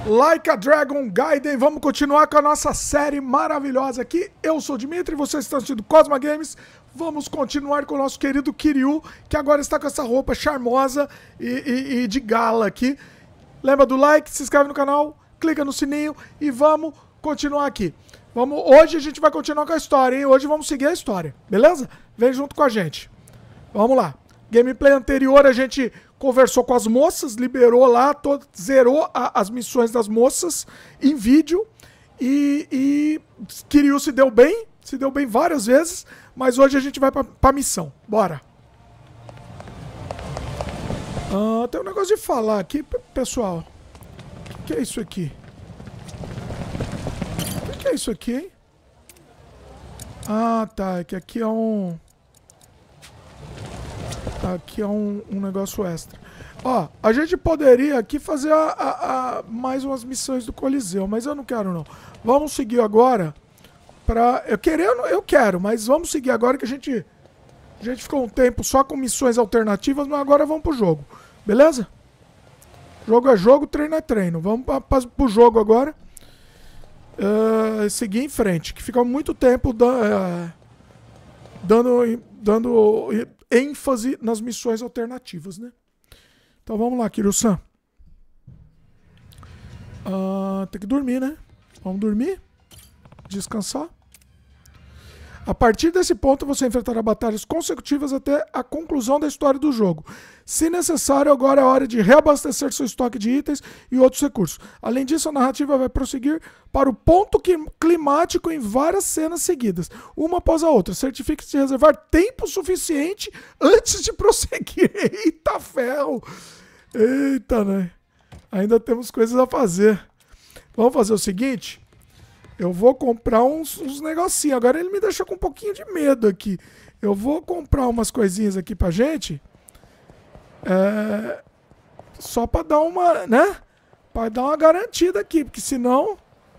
Like a Dragon Gaiden, vamos continuar com a nossa série maravilhosa aqui. Eu sou o Dimitri, vocês estão assistindo Cosma Games. Vamos continuar com o nosso querido Kiryu, que agora está com essa roupa charmosa e de gala aqui. Lembra do like, se inscreve no canal, clica no sininho e vamos continuar aqui. Hoje a gente vai continuar com a história, hein? Hoje vamos seguir a história, beleza? Vem junto com a gente. Vamos lá. Gameplay anterior a gente conversou com as moças, liberou lá, zerou as missões das moças em vídeo e Kiryu se deu bem várias vezes, mas hoje a gente vai pra missão. Bora! Tem um negócio de falar aqui, pessoal. O que é isso aqui? O que é isso aqui, hein? Ah, tá. É que aqui é um... Aqui é um negócio extra. Ó, a gente poderia aqui fazer mais umas missões do Coliseu, mas eu não quero não. Vamos seguir agora pra... Eu quero, mas vamos seguir agora que a gente ficou um tempo só com missões alternativas, mas agora vamos pro jogo. Beleza? Jogo é jogo, treino é treino. Vamos pro jogo agora. Seguir em frente, que fica muito tempo dando ênfase nas missões alternativas, né? Então vamos lá, Kiryu-san. Tem que dormir, né? Vamos dormir. Descansar. A partir desse ponto, você enfrentará batalhas consecutivas até a conclusão da história do jogo. Se necessário, agora é hora de reabastecer seu estoque de itens e outros recursos. Além disso, a narrativa vai prosseguir para o ponto climático em várias cenas seguidas, uma após a outra. Certifique-se de reservar tempo suficiente antes de prosseguir. Eita ferro! Eita, né? Ainda temos coisas a fazer. Vamos fazer o seguinte... Eu vou comprar uns negocinhos. Agora ele me deixou com um pouquinho de medo aqui. Eu vou comprar umas coisinhas aqui pra gente. Só pra dar uma, né? Pra dar uma garantida aqui. Porque senão...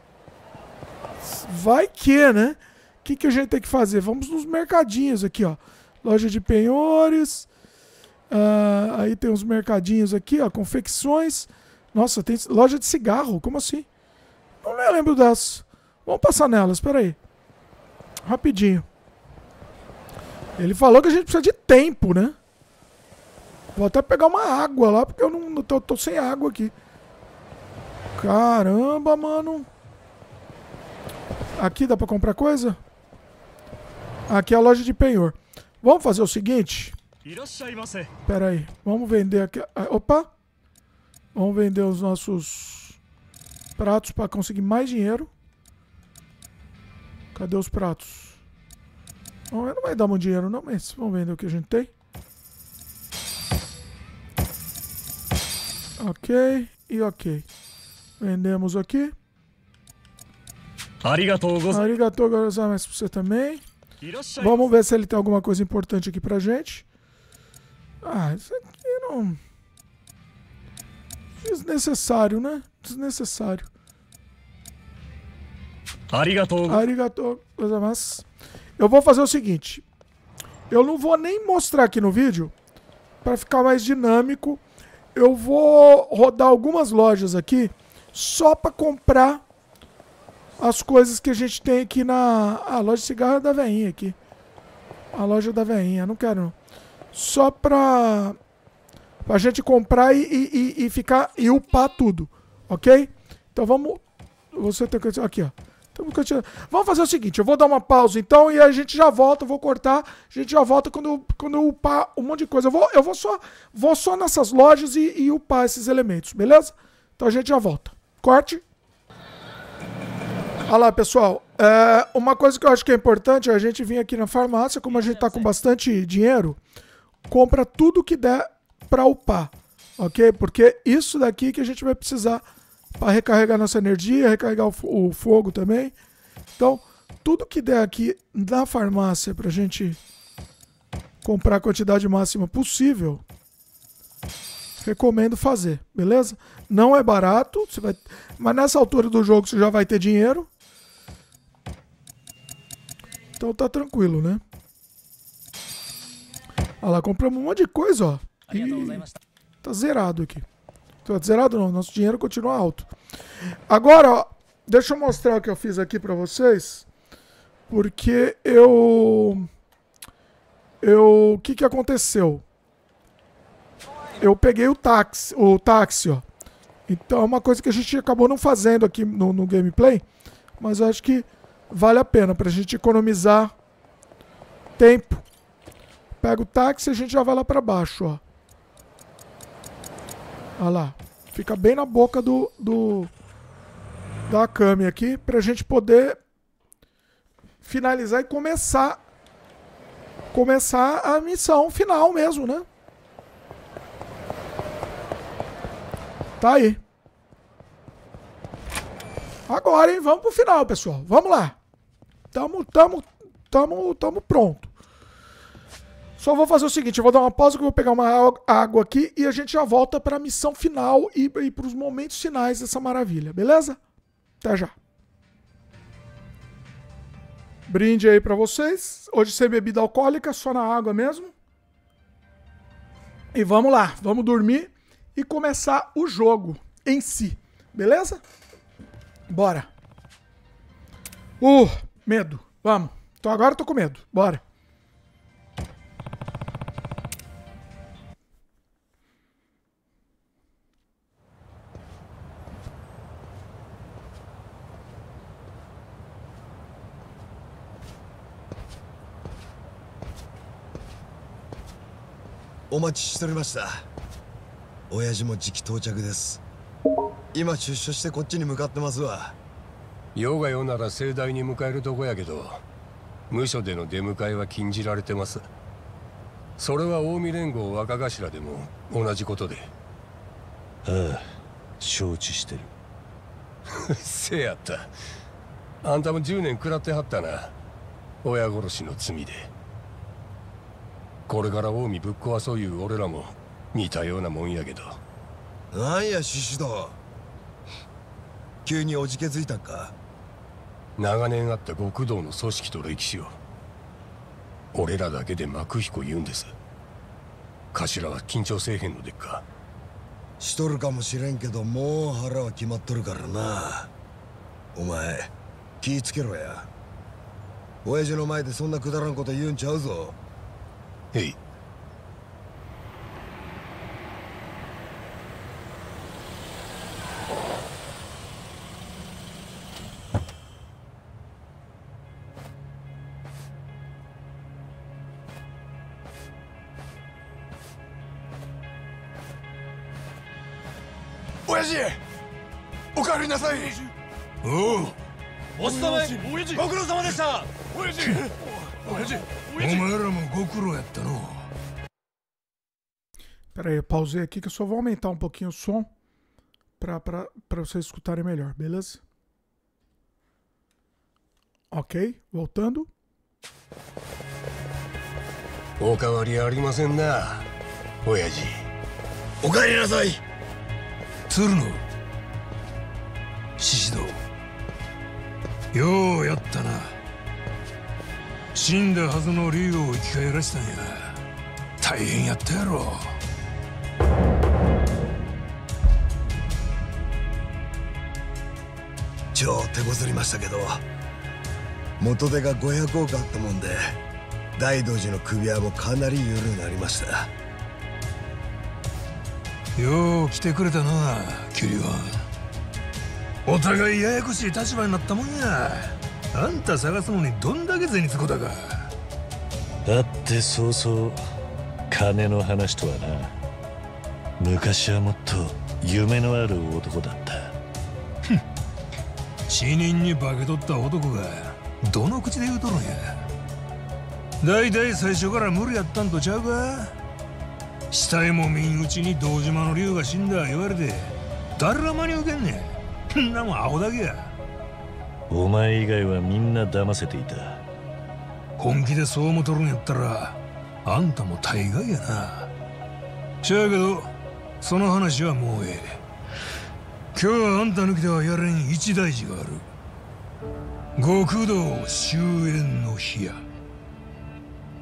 Vai que, né? O que a gente tem que fazer? Vamos nos mercadinhos aqui, ó. Loja de penhores. Aí tem uns mercadinhos aqui, ó. Confecções. Nossa, tem loja de cigarro. Como assim? Não me lembro dessas. Vamos passar nelas, espera aí. Rapidinho. Ele falou que a gente precisa de tempo, né? Vou até pegar uma água lá, porque eu não tô sem água aqui. Caramba, mano. Aqui dá pra comprar coisa? Aqui é a loja de penhor. Vamos fazer o seguinte. Espera aí. Vamos vender aqui. Opa. Vamos vender os nossos pratos para conseguir mais dinheiro. Cadê os pratos? Não vai dar muito dinheiro não, mas vamos vender o que a gente tem. Ok e ok. Vendemos aqui. Arigatou gozaimasu pra você também. Vamos ver se ele tem alguma coisa importante aqui pra gente. Isso aqui não... Desnecessário, né? Desnecessário. Arigatou gozaimasu. Eu vou fazer o seguinte. Eu não vou nem mostrar aqui no vídeo. Para ficar mais dinâmico. Eu vou rodar algumas lojas aqui. Só para comprar as coisas que a gente tem aqui na... A loja de cigarro é da veinha aqui. A loja da veinha. Não quero não. Só pra gente comprar e ficar... E upar tudo. Ok? Então vamos... Você tem que... Aqui, ó. Vamos fazer o seguinte, eu vou dar uma pausa então e a gente já volta, eu vou cortar, a gente já volta quando eu upar um monte de coisa. Eu vou só nessas lojas e upar esses elementos, beleza? Então a gente já volta. Corte. Olha lá, pessoal, uma coisa que eu acho que é importante é a gente vir aqui na farmácia, como a gente tá com bastante dinheiro, compra tudo que der pra upar, ok? Porque isso daqui que a gente vai precisar para recarregar nossa energia, recarregar o fogo também. Então, tudo que der aqui na farmácia pra gente comprar a quantidade máxima possível, recomendo fazer, beleza? Não é barato, mas nessa altura do jogo você já vai ter dinheiro. Então tá tranquilo, né? Olha lá, compramos um monte de coisa, ó. E tá zerado aqui. Tá zerado não, nosso dinheiro continua alto. Agora, ó, deixa eu mostrar o que eu fiz aqui pra vocês. Porque o que que aconteceu? Eu peguei o táxi, ó. Então é uma coisa que a gente acabou não fazendo aqui no gameplay, mas eu acho que vale a pena pra gente economizar tempo. Pega o táxi e a gente já vai lá pra baixo, ó. Olha lá. Fica bem na boca da Akami aqui, pra gente poder finalizar e começar a missão final mesmo, né? Tá aí. Agora, hein? Vamos pro final, pessoal. Vamos lá. Tamo pronto. Só vou fazer o seguinte, eu vou dar uma pausa que eu vou pegar uma água aqui e a gente já volta pra missão final e pros momentos finais dessa maravilha, beleza? Até já. Brinde aí pra vocês. Hoje sem bebida alcoólica, só na água mesmo. E vamos lá, vamos dormir e começar o jogo em si, beleza? Bora. Medo, vamos. Então agora eu tô com medo, bora. O待ちしておりました。親父もじき到着です。今出所してこっちに向かってますわ。 世が世なら盛大に迎えるとこやけど、無所での出迎えは禁じられてます。それは近江連合若頭でも同じことで。 ああ、承知してる。 せやった。あんたも10年食らってはったな。親殺しの罪で。これから近江ぶっ壊そういう俺らも似たようなもんやけど。 なんや獅子堂、急におじけづいたんか。 長年あった極道の組織と歴史を俺らだけで幕彦言うんです。頭は緊張せえへんのでっか。 しとるかもしれんけど、もう腹は決まっとるからな。お前気ぃつけろや。親父の前でそんなくだらんこと言うんちゃうぞ。 へい。 親父、おかえりなさい。 おう、 お勤めご苦労様でした。 親父、お前らもご苦労やったの。 Pera aí, eu pausei aqui que eu só vou aumentar um pouquinho o som pra vocês escutarem melhor, beleza? Ok, voltando. おかわりありませんな、親父。 おかえりなさい。 鶴野、獅子堂、ようやったな。死んだはずの竜を生き返らしたんや。大変やったやろ。 超手こずりましたけど、元手が500億あったもんで、大道寺の首輪もかなり緩くなりました。 よう来てくれたな、キュリオン。お互いややこしい立場になったもんや。あんた探すのにどんだけ銭つこたか。 だってそうそう金の話とはな。昔はもっと夢のある男だった。 死人に化け取った男がどの口で言うとるんや。だいたい最初から無理やったんとちゃうか。死体も見んうちに堂島の竜が死んだ言われて誰が真に受けんねん。んなもんアホだけや。 お前以外はみんな騙せていた。 本気でそう思っとるんやったらあんたも大概やな。しゃやけどその話はもうええ。今日はあんた抜きではやれん一大事がある。極道終焉の日や。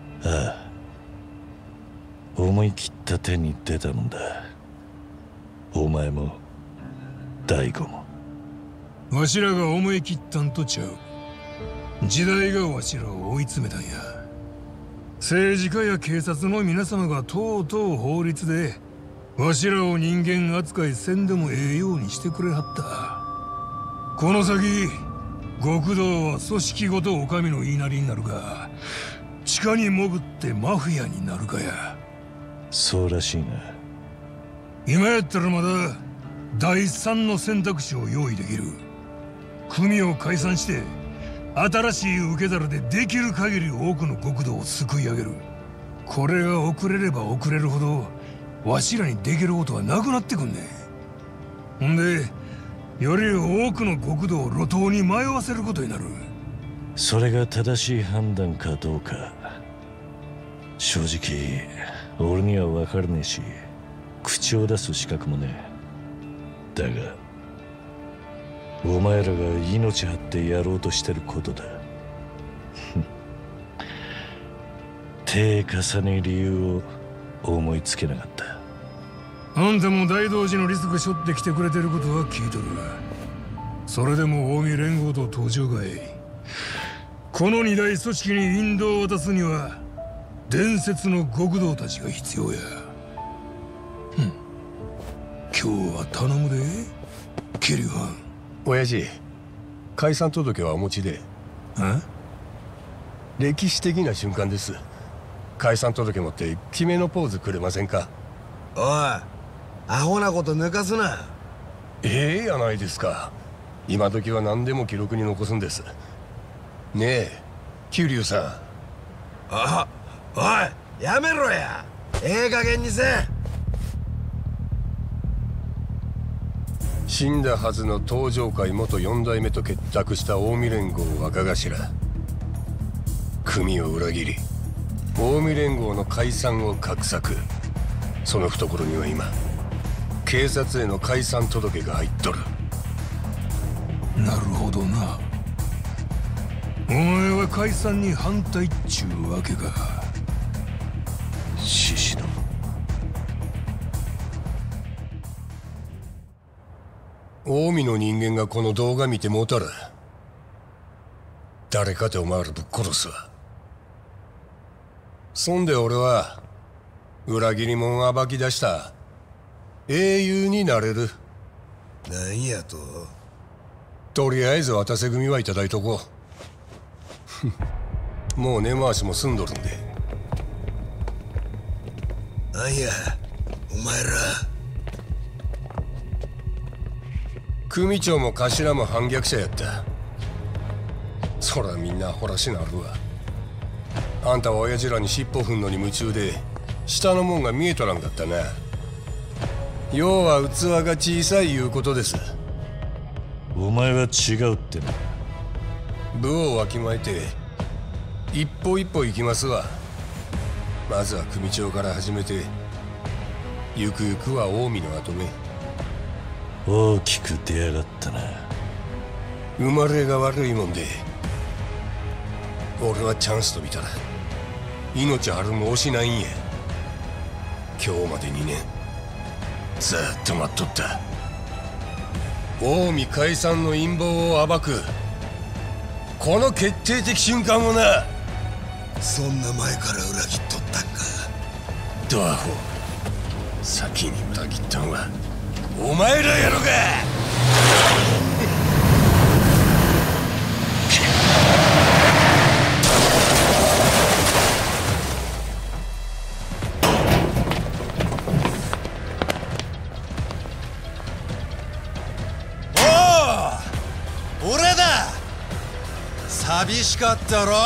ああ、思い切った手に出たもんだ。 お前も大悟も。 わしらが思い切ったんとちゃう。時代がわしらを追い詰めたんや。政治家や警察の皆様がとうとう法律でわしらを人間扱いせんでもええようにしてくれはった。この先極道は組織ごとお上の言いなりになるか、地下に潜ってマフィアになるかや。 そうらしいな。 今やったらまだ第三の選択肢を用意できる。組を解散して新しい受け皿でできる限り多くの極道を救い上げる。これが遅れれば遅れるほどわしらにできることはなくなってくんね。ほんでより多くの極道を路頭に迷わせることになる。 それが正しい判断かどうか正直俺には分からねえし、口を出す資格もねえ。だがお前らが命張ってやろうとしてることだ。手重ね理由を思いつけなかった。 あんたも大同時のリスク背負ってきてくれてることは聞いとる。それでも近江連合と登場がこの二大組織に引導を渡すには伝説の極道たちが必要や。今日は頼むでキリハン。 親父、解散届はお持ちで。歴史的な瞬間です。解散届持って決めのポーズくれませんか？ おい、アホなこと抜かすな。 ええやないですか。今時は何でも記録に残すんです。ねえ桐生さん。 おいやめろや。ええ加減にせ。 死んだはずの東上会元4代目と結託した近江連合若頭、組を裏切り近江連合の解散を画策。その懐には今警察への解散届が入っとる。 なるほどな。お前は解散に反対っちゅうわけか。 獅子の近江の人間がこの動画見てもうたら誰かてお前らぶっ殺すわ。そんで俺は裏切り者を暴き出した英雄になれる。 なんやと？ とりあえず渡せ組はいただいとこう。もう根回しも済んどるんで。 なんやお前ら。 組長も頭も反逆者やった。そらみんなアホらしなるわ。あんたは親父らに尻尾踏んのに夢中で下のもんが見えとらんかったな。要は器が小さいいうことです。 お前は違うってな。 部をわきまえて一歩一歩行きますわ。まずは組長から始めてゆくゆくは近江の跡目。 大きく出やがったな。 生まれが悪いもんで俺はチャンスと見たら命張るも押しないんや。今日まで2年ずっと待っとった。近江解散の陰謀を暴くこの決定的瞬間をな。 そんな前から裏切っとったんか。 ドアホ先に裏切ったんはお前らやろが。 おお、俺だ。寂しかったろ。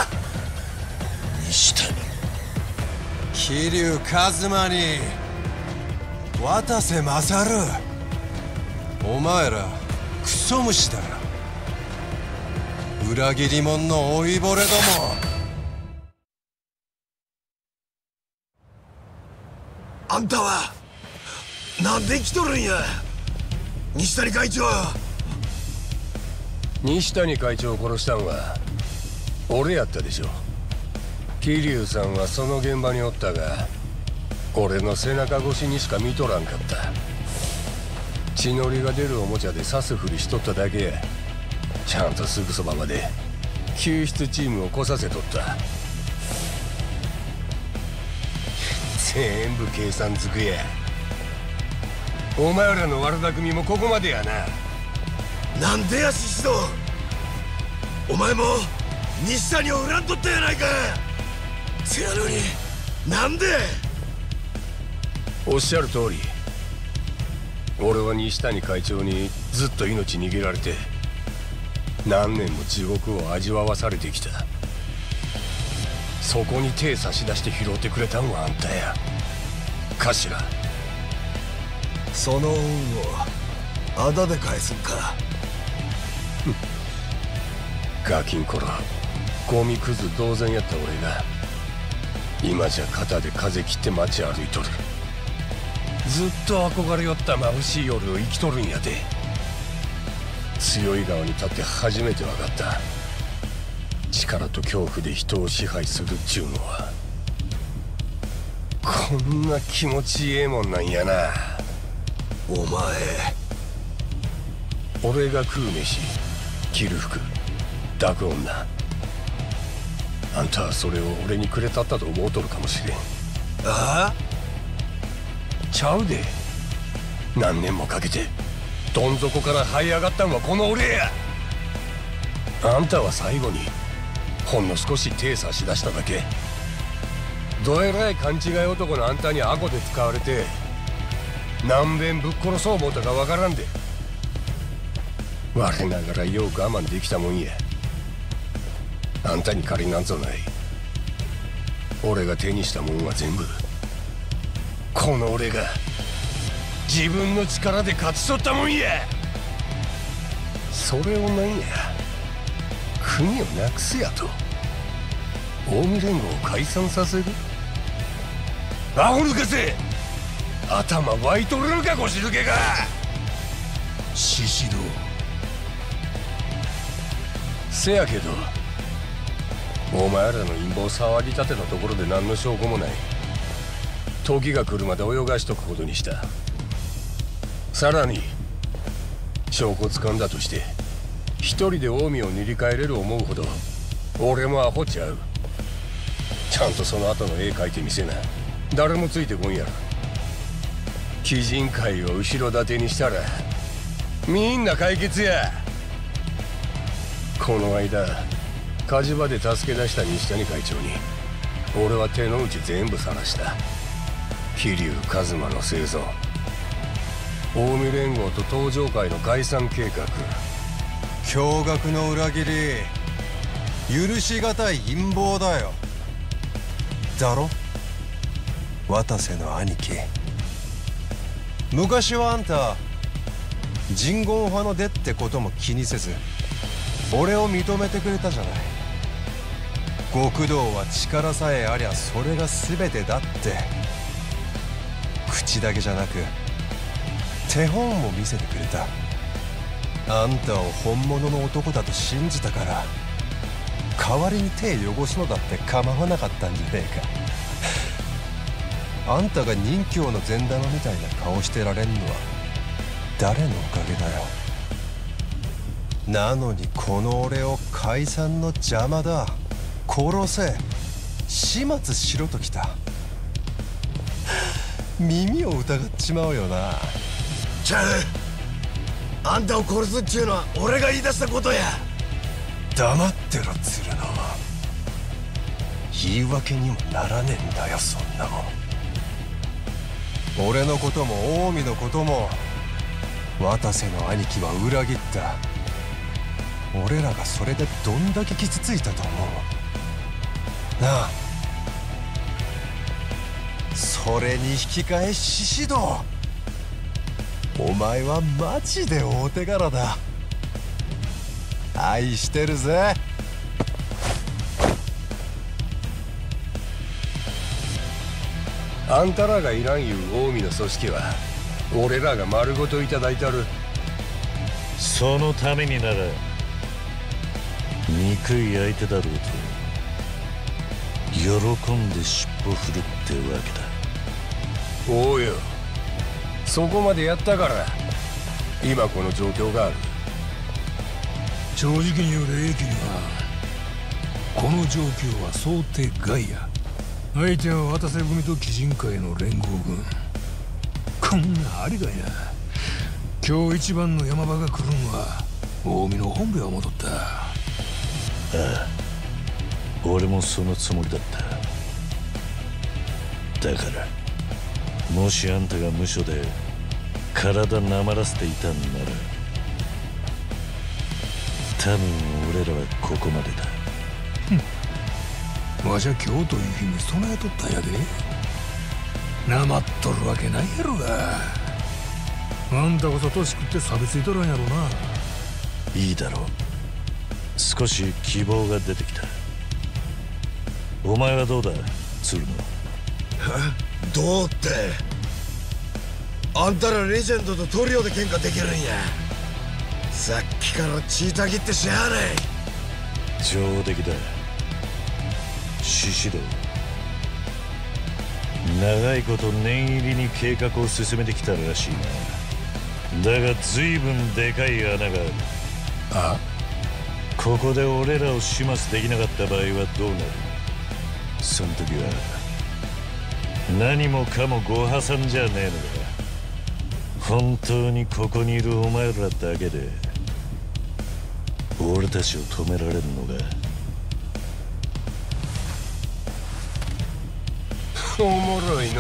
西谷桐生一馬に渡瀬勝。お前らクソ虫だ。裏切り者の老いぼれども。 あんたはなんで来とるんや西谷会長。 西谷会長を殺したんは俺やったでしょ。桐生さんはその現場におったが俺の背中越しにしか見とらんかった。 血のりが出るおもちゃで刺すふりしとっただけや。ちゃんとすぐそばまで救出チームを来させとった。全部計算づくや。お前らの悪巧みもここまでやな。 なんでや獅子堂、お前も西谷を恨んとったやないか。せやのになんで。 おっしゃる通り、俺は西谷会長にずっと命握られて何年も地獄を味わわされてきた。そこに手差し出して拾ってくれたんはあんたや頭。 その恩をあだで返すんか。 ガキン頃ゴミクズ同然やった俺が今じゃ肩で風切って街歩いとる。ずっと憧れよった眩しい夜を生きとるんやで。強い側に立って初めて分かった。力と恐怖で人を支配するっちゅうのはこんな気持ちええもんなんやな。 お前、 俺が食う飯、着る服、抱く女、あんたはそれを俺にくれたったと思うとるかもしれん。 ああ、 ちゃうで。何年もかけてどん底から這い上がったんはこの俺や。あんたは最後にほんの少し手差し出しただけ。どえらい勘違い男のあんたにアゴで使われて何べんぶっ殺そう思ったかわからんで。我ながらよう我慢できたもんや。あんたに借りなんぞない。俺が手にしたもんは全部この俺が自分の力で勝ち取ったもんや。それをなんや国をなくすやと近江連合を解散させる。アホ抜かせ。頭湧いとるのか腰抜けが。 獅子堂、 せやけどお前らの陰謀騒ぎ立てたところで何の証拠もない。時が来るまで泳がしとくことにした。さらに証拠掴んだとして一人で近江を塗り替えれる思うほど俺もアホちゃう。ちゃんとその後の絵描いてみせな。誰もついてこんやろ。鬼人会を後ろ盾にしたらみんな解決や。この間火事場で助け出した西谷会長に俺は手の内全部晒した。桐生一馬の生存、近江連合と東上会の解散計画、 驚愕の裏切り、許しがたい陰謀だよ。だろ渡瀬の兄貴。昔はあんた人言派の出ってことも気にせず俺を認めてくれたじゃない。極道は力さえありゃそれが全てだって。口だけじゃなく手本も見せてくれた。あんたを本物の男だと信じたから代わりに手汚すのだって構わなかったんじゃねえか。あんたが任侠の善玉みたいな顔してられんのは誰のおかげだよ。なのにこの俺を解散の邪魔だ、殺せ、始末しろときた。耳を疑っちまうよな。 ちゃう、あんたを殺すっちゅうのは俺が言い出したことや。 黙ってろ鶴野。言い訳にもならねえんだよそんなもん。俺のことも近江のことも渡瀬の兄貴は裏切った。俺らがそれでどんだけ傷ついたと思うなあ。それに引き換え獅子堂、お前はマジで大手柄だ。愛してるぜ。 あんたらがいらんいう近江の組織は俺らが丸ごといただいたる。 そのためになら憎い相手だろうと喜んで尻尾振るってわけだ。 おうよ、そこまでやったから今この状況がある。 正直に言う霊気にはこの状況は想定外や。相手は渡瀬組と鬼人会の連合軍。こんなありがや。今日一番の山場が来るんは近江の本部を戻った。 ああ、俺もそのつもりだった。だからもしあんたが無所で体なまらせていたんなら、多分俺らはここまでだ。 わしゃ今日という日に備えとったんやで。なまっとるわけないやろが。あんたこそ年食って錆びついとるんやろな。 いいだろう、少し希望が出てきた。お前はどうだ鶴野。 どうって、あんたらレジェンドとトリオで喧嘩できるんや。さっきから血たぎってしゃあない。 上出来だ獅子堂。長いこと念入りに計画を進めてきたらしいな。だが随分でかい穴がある。 あ？ ここで俺らを始末できなかった場合はどうなる。その時は何もかもご破算じゃねえのだ。本当にここにいるお前らだけで俺たちを止められるのが。 おもろいな。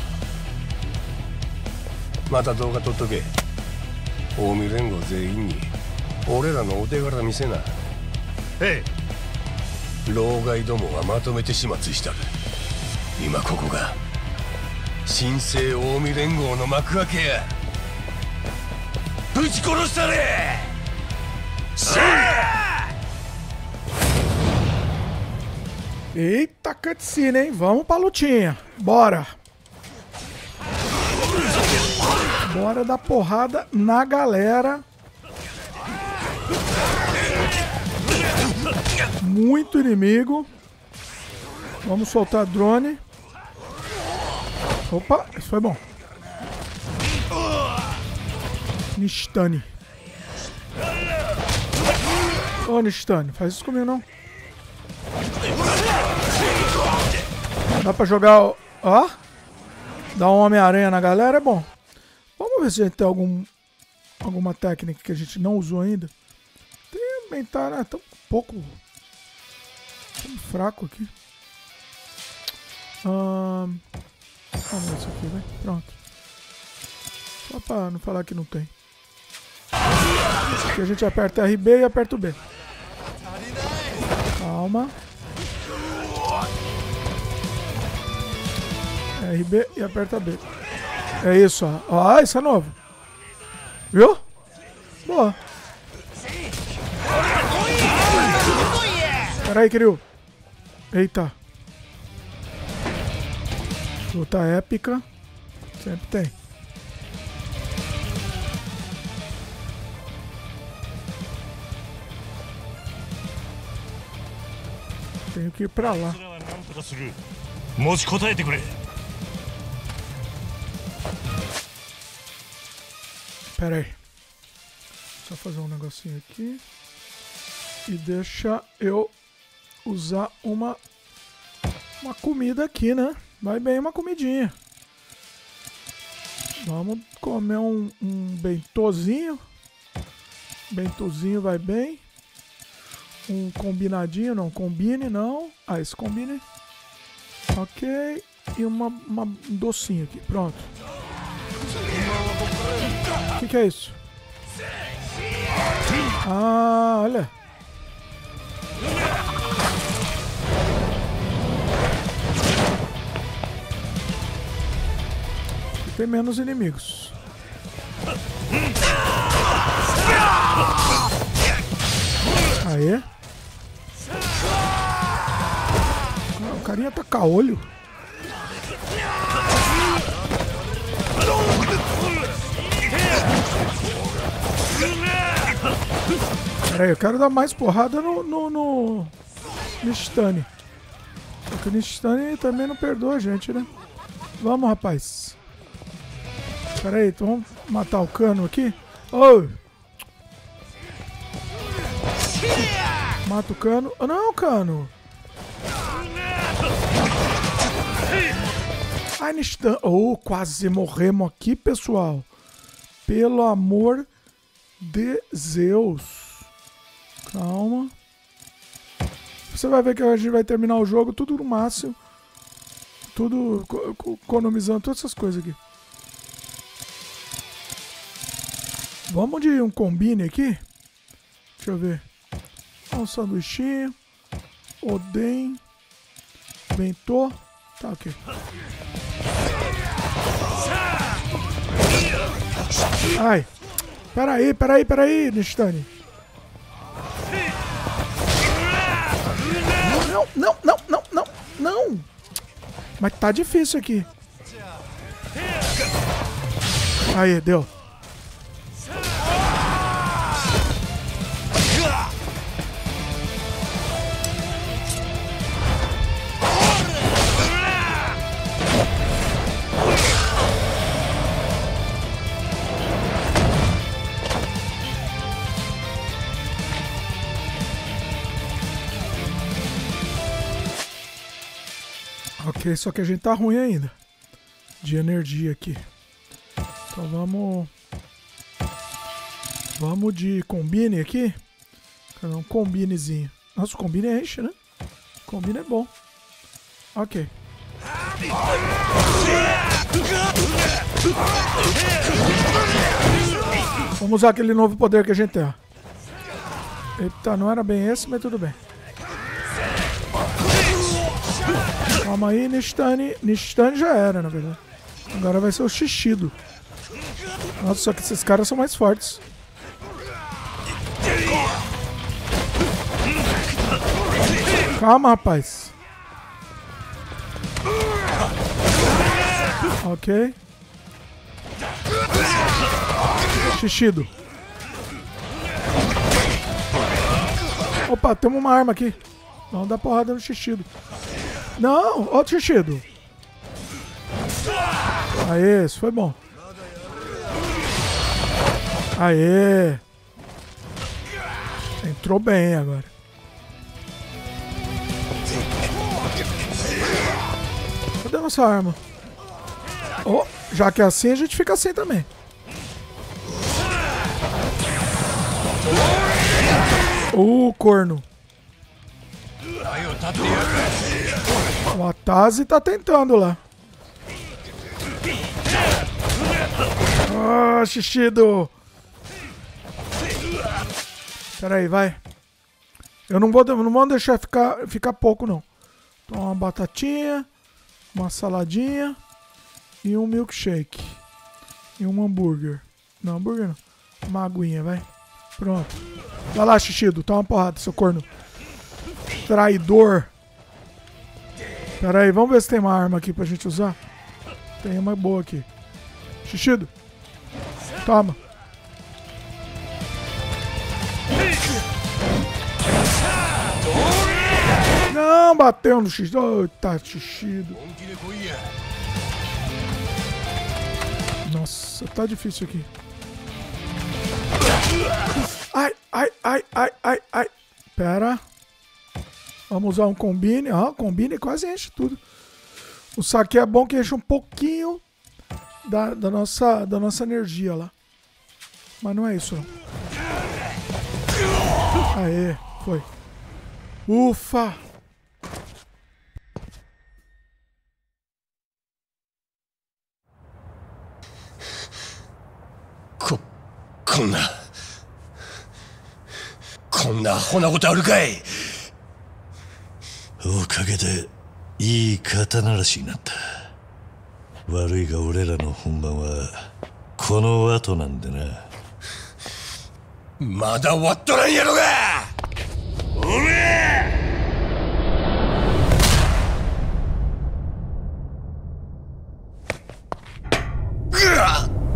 また動画撮っとけ。近江連合全員に俺らのお手柄見せな。 ええ、老害どもはまとめて始末したる。今ここが新生近江連合の幕開けや。ぶち殺したれ。 Eita cutscene, hein? Vamos pra lutinha. Bora. Bora dar porrada na galera. Muito inimigo. Vamos soltar drone. Opa, isso foi bom. Nistani. Ô, Nistani, faz isso comigo não. Dá pra jogar, ó. Dar um Homem-Aranha na galera é bom. Vamos ver se a gente tem alguma técnica que a gente não usou ainda. Tem inventar, né? Tá um pouco fraco aqui. Vamos ver isso aqui, vai. Pronto. Só pra não falar que não tem. Aqui a gente aperta RB e aperta o B. Calma. RB e aperta B. É isso, ó. Ah, isso é novo. Viu? Boa. Pera aí, Kiryu. Eita. Luta épica. Sempre tem. Tenho que ir pra lá. Pera aí. Só fazer um negocinho aqui. E deixa eu usar uma comida aqui, né? Vai bem uma comidinha. Vamos comer um bentozinho. Bentozinho vai bem. Um combinadinho, não. Combine, não. Ah, esse combine. Ok. E um docinho aqui. Pronto. O que é isso? Ah, olha. Aqui tem menos inimigos. Aê. O carinha tá caolho. Peraí, eu quero dar mais porrada no Nistani. Porque o Nistani também não perdoa a gente, né? Vamos, rapaz. Peraí, então vamos matar o cano aqui. Oh. Mata o Cano. Oh, não, Cano. Ai, Nistan. Oh, quase morremos aqui, pessoal. Pelo amor de Zeus. Calma. Você vai ver que a gente vai terminar o jogo tudo no máximo. Tudo economizando todas essas coisas aqui. Vamos de um combine aqui. Deixa eu ver. Um sanduichinho. Oden. Bentô. Tá, ok. Ai. Peraí, Nistani. Não. Mas tá difícil aqui. Aí, deu. Ok, só que a gente tá ruim ainda de energia aqui. Então vamos de combine aqui. Um combinezinho. Nossa, o combine enche, né? O combine é bom. Ok. Vamos usar aquele novo poder que a gente tem, ó. Eita, não era bem esse, mas tudo bem. Calma aí, Nistani. Nistani já era, na verdade. Agora vai ser o Shishido. Nossa, só que esses caras são mais fortes. Calma, rapaz. Ok. Shishido. Opa, temos uma arma aqui. Vamos dar porrada no Shishido. Não, ó o Shishido. Aê, isso foi bom. Aê. Entrou bem agora. Cadê a nossa arma? Oh, já que é assim, a gente fica assim também. Corno. O Atazi tá tentando lá. Ah, Shishido. Pera aí, vai. Eu não vou deixar ficar pouco, não. Então, uma batatinha, uma saladinha e um milkshake. E um hambúrguer. Não, hambúrguer não. Uma aguinha, vai. Pronto. Vai lá, Shishido. Toma uma porrada, seu corno. Traidor. Pera aí, vamos ver se tem uma arma aqui pra gente usar. Tem uma boa aqui. Shishido. Toma. Não, bateu no Shishido. Oh, tá, Shishido. Nossa, tá difícil aqui. Ai. Pera. Vamos usar um combine. Ah, o combine quase enche tudo. O saque é bom que enche um pouquinho da nossa energia lá. Mas não é isso, não. Aê, foi. Ufa! こんなアホなことあるかい。 おかげでいい刀らしになった。悪いが俺らの本番はこの後なんでな。 まだ終わっとらんやろが。おめえ。ぐわっ。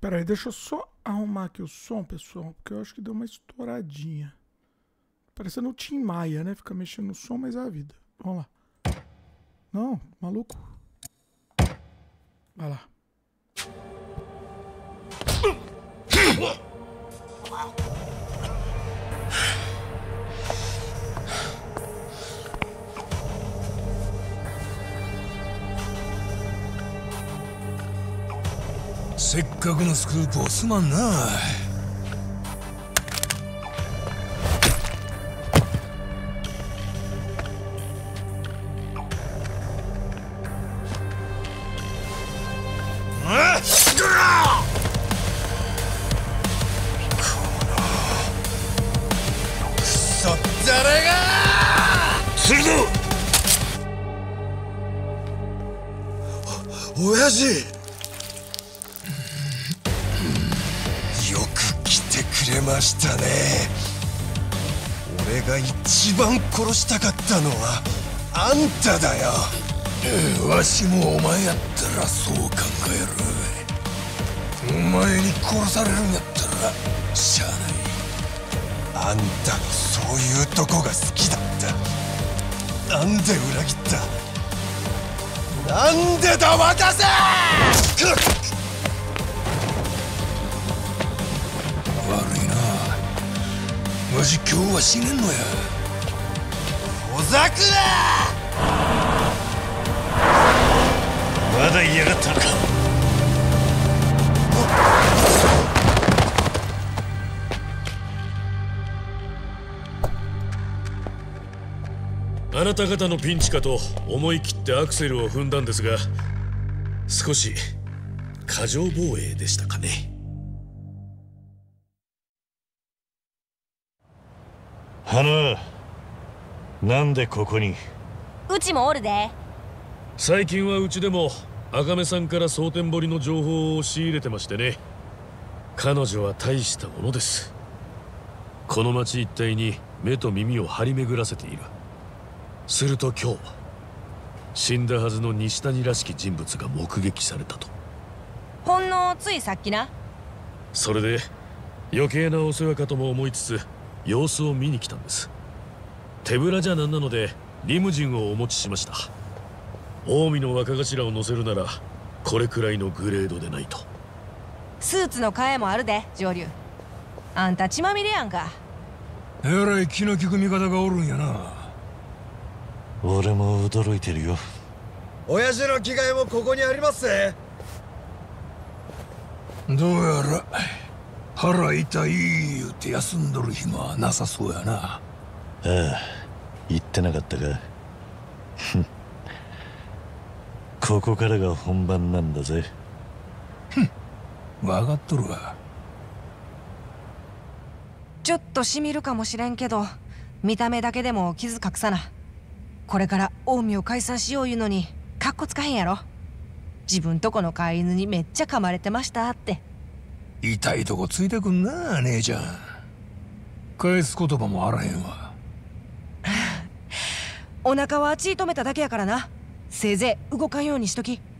Pera aí, deixa eu só arrumar aqui o som, pessoal, porque eu acho que deu uma estouradinha. Parecendo o Tim Maia, né? Fica mexendo no som, mas é a vida. Vamos lá. Não, maluco. Vai lá. せっかくのスクープをすまんな。 親父、よく来てくれましたね。俺が一番殺したかったのはあんただよ。 わしもお前やったらそう考える。お前に殺されるんやったらしゃあない。 あんたのそういうとこが好きだった。なんで裏切った？なんでだ渡せ！ 悪いな。わし今日は死ねんのや。 小桜！ まだ嫌がったのか。あなた方のピンチかと思い切ってアクセルを踏んだんですが、少し過剰防衛でしたかね。花、なんでここに？ うちもおるで。 最近はうちでも赤目さんから蒼天堀の情報を仕入れてましてね。彼女は大したものです。この町一帯に目と耳を張り巡らせている。すると今日、死んだはずの西谷らしき人物が目撃されたと。 ほんのついさっきな。 それで余計なお世話かとも思いつつ様子を見に来たんです。手ぶらじゃなんなのでリムジンをお持ちしました。近江の若頭を乗せるならこれくらいのグレードでないと。 スーツの替えもあるで、上流。あんた血まみれやんか。 えらい気の利く味方がおるんやな。 俺も驚いてるよ。 親父の着替えもここにありますぜ。 どうやら腹痛い言うて休んどる暇はなさそうやな。 ああ、言ってなかったか。ここからが本番なんだぜ。 分かっとるわ。 ちょっとしみるかもしれんけど、見た目だけでも傷隠さな。これから近江を解散しよういうのにカッコつかへんやろ。自分とこの飼い犬にめっちゃ噛まれてましたって。 痛いとこついてくんな、姉ちゃん。返す言葉もあらへんわ。 お腹は血止めただけやからな。せいぜい動かんようにしとき。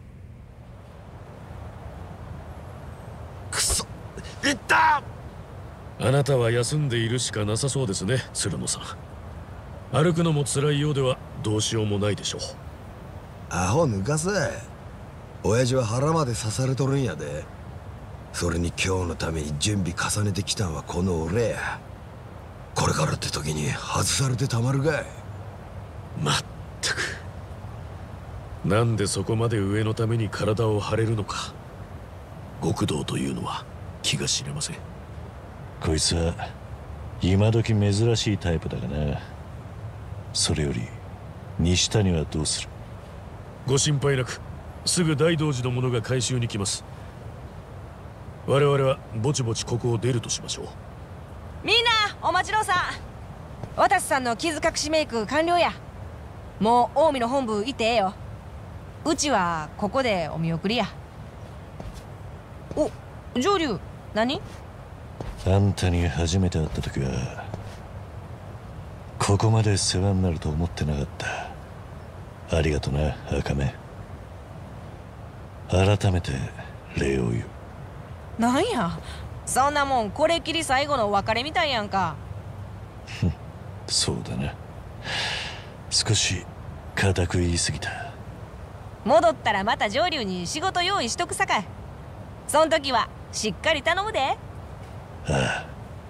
くそ、いった！ あなたは休んでいるしかなさそうですね、鶴野さん。歩くのも辛いようではどうしようもないでしょう。 アホ抜かせ。親父は腹まで刺されとるんやで。それに今日のために準備重ねてきたんはこの俺や。これからって時に外されてたまるかい。 まったく、なんでそこまで上のために体を張れるのか。極道というのは気が知れません。こいつは今時珍しいタイプだがな。それより西谷はどうする？ご心配なく、すぐ大道寺の者が回収に来ます。我々はぼちぼちここを出るとしましょう。 みんなお待ちのさん。渡瀬さんの傷隠しメイク完了や。もう近江の本部行ってええよ。うちはここでお見送りや。お、上流何？ あんたに初めて会った時はここまで世話になると思ってなかった。ありがとな、赤目。改めて礼を言う。 なんや、そんなもんこれきり最後のお別れみたいやんか。 そうだな。少し固く言い過ぎた。 戻ったらまた上流に仕事用意しとくさかい。そん時はしっかり頼むで。 ああ。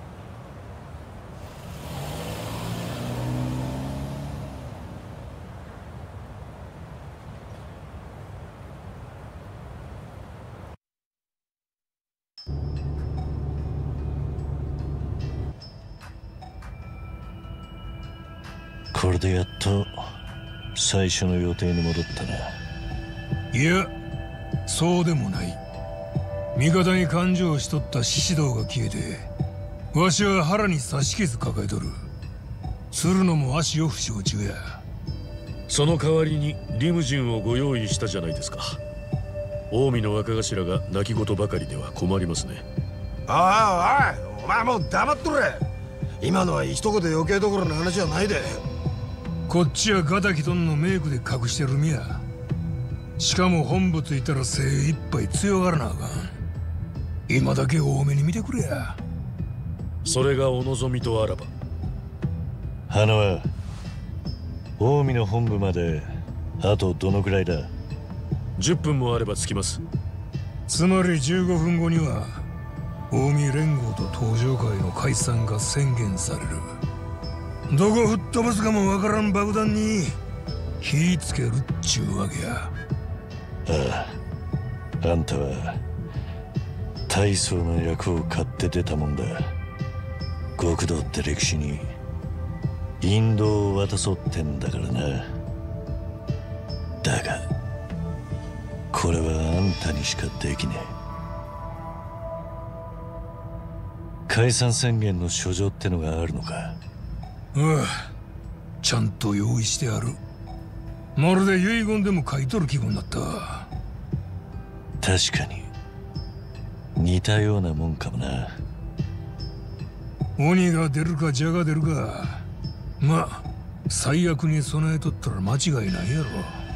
これでやっと最初の予定に戻ったな。 いや、そうでもない。味方に感情をしとった獅子道が消えて、わしは腹に刺し傷抱えとる。鶴野も足を負傷中や。 その代わりにリムジンをご用意したじゃないですか。近江の若頭が泣き言ばかりでは困りますね。 おいおい、お前もう黙っとれ。今のは一言余計どころの話じゃないで。 こっちはガタキトンのメイクで隠してるみや。しかも本部ついたら精一杯強がらなあかん。今だけ多めに見てくれや。 それがお望みとあらば。 花は近江の本部まであとどのくらいだ ？10分もあれば着きます。 つまり15分後には近江連合と東上会の解散が宣言される。どこ吹っ飛ばすかもわからん爆弾に火つけるっちゅうわけや。 ああ、あんたは大層の役を買って出たもんだ。極道って歴史に引導を渡そうってんだからな。だがこれはあんたにしかできねえ。解散宣言の書状ってのがあるのか？ ああ、ちゃんと用意してある。まるで遺言でも書いとる気分だった。 確かに似たようなもんかもな。 鬼が出るか蛇が出るか、まあ最悪に備えとったら間違いないやろ。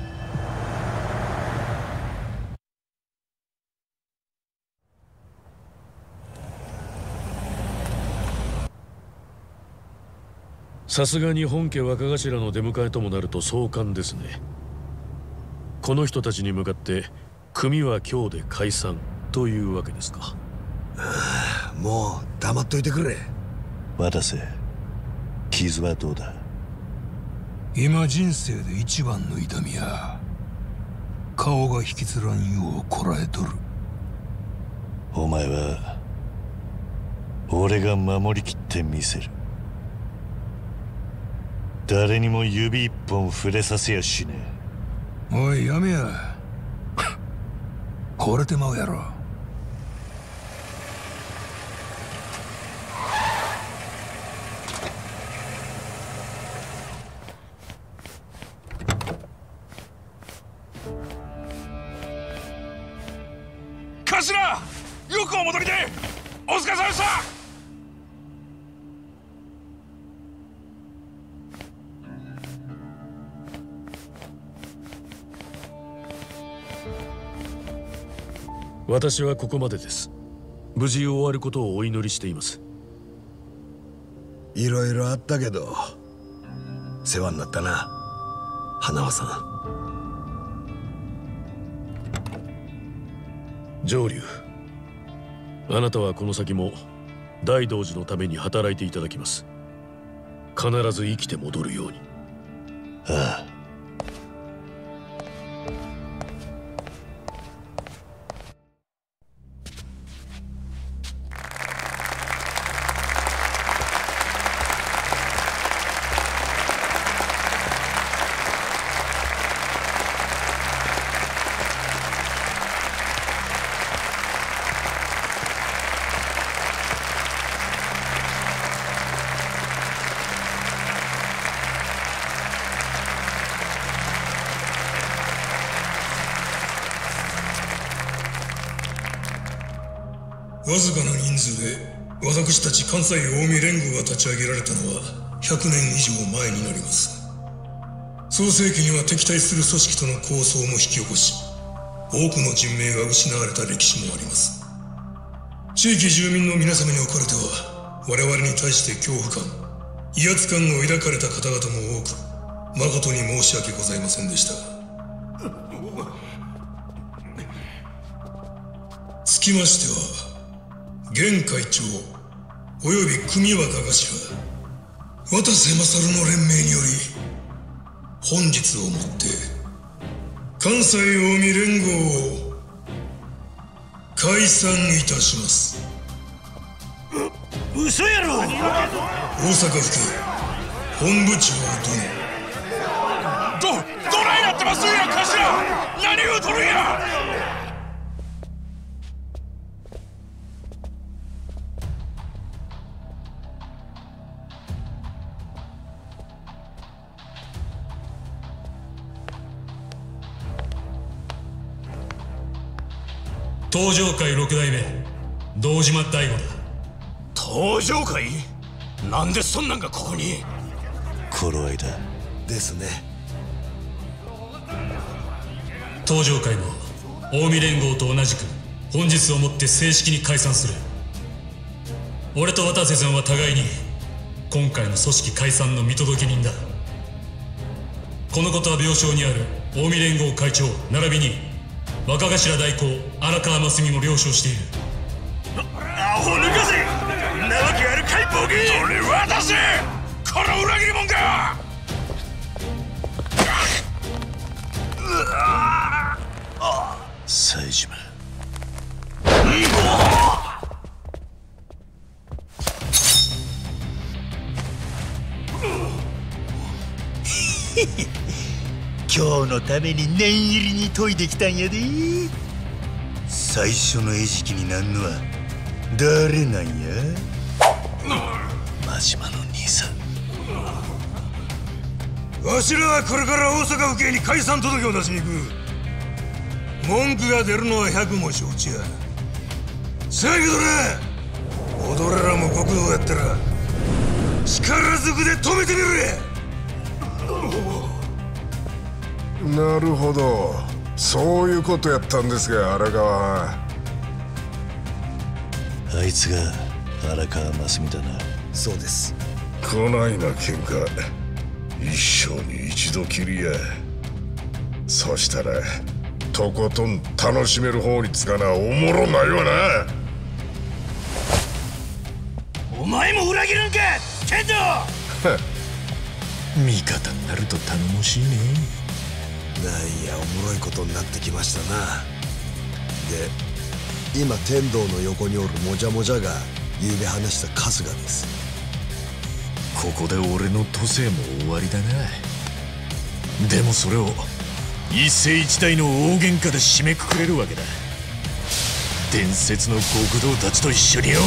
さすがに本家若頭の出迎えともなると壮観ですね。この人たちに向かって組は今日で解散というわけですか。 もう黙っといてくれ。 渡せ。傷はどうだ？ 今人生で一番の痛みや。顔が引きつらんようこらえとる。 お前は俺が守りきってみせる。誰にも指一本触れさせやしねえ。おいやめや。これてまうやろ。 頭、よくお戻りで。お疲れ様でした。 私はここまでです。無事終わることをお祈りしています。 いろいろあったけど世話になったな、花輪さん。 上流、あなたはこの先も大道寺のために働いていただきます。必ず生きて戻るように。 ああ。 わずかな人数で私たち関西近江連合が立ち上げられたのは100年以上前になります。創世紀には敵対する組織との抗争も引き起こし、多くの人命が失われた歴史もあります。 地域住民の皆様におかれては我々に対して恐怖感、威圧感を抱かれた方々も多く、誠に申し訳ございませんでした。つきましては現会長および組若頭渡瀬勝の連名により、本日をもって関西近江連合を解散いたします。 嘘やろ。 大阪府警本部長殿。 どないなってますんや、頭。何を取るんや。 東上会六代目堂島大吾だ。 東上会？なんでそんなんがここに？ 頃合いだですね。 東上会も近江連合と同じく本日をもって正式に解散する。俺と渡瀬さんは互いに今回の組織解散の見届け人だ。このことは病床にある近江連合会長並びに若頭代行荒川真澄も了承している。 アホ抜かせ。なわけあるかいボケ。それ渡せ。この裏切り者が。 冴島。 今日のために念入りに研いできたんやで。最初の餌食になんのは誰なんや？ 真島の兄さん。 わしらはこれから大阪府警に解散届を出しに行く。文句が出るのは百も承知や。せやけどな、踊れらも極道やったら力ずくで止めてみろや。 なるほど、そういうことやったんですが、荒川。 あいつが荒川真澄だな。 そうです。 こないな喧嘩一生に一度きりや。そしたらとことん楽しめる方につかなおもろないわな。 お前も裏切るんかケント。 味方になると頼もしいね。 なんやおもろいことになってきましたな。で今天道の横におるもじゃもじゃがゆうべ話した春日です。 ここで俺の都政も終わりだな。でもそれを一世一代の大喧嘩で締めくくれるわけだ。伝説の極道たちと一緒によ。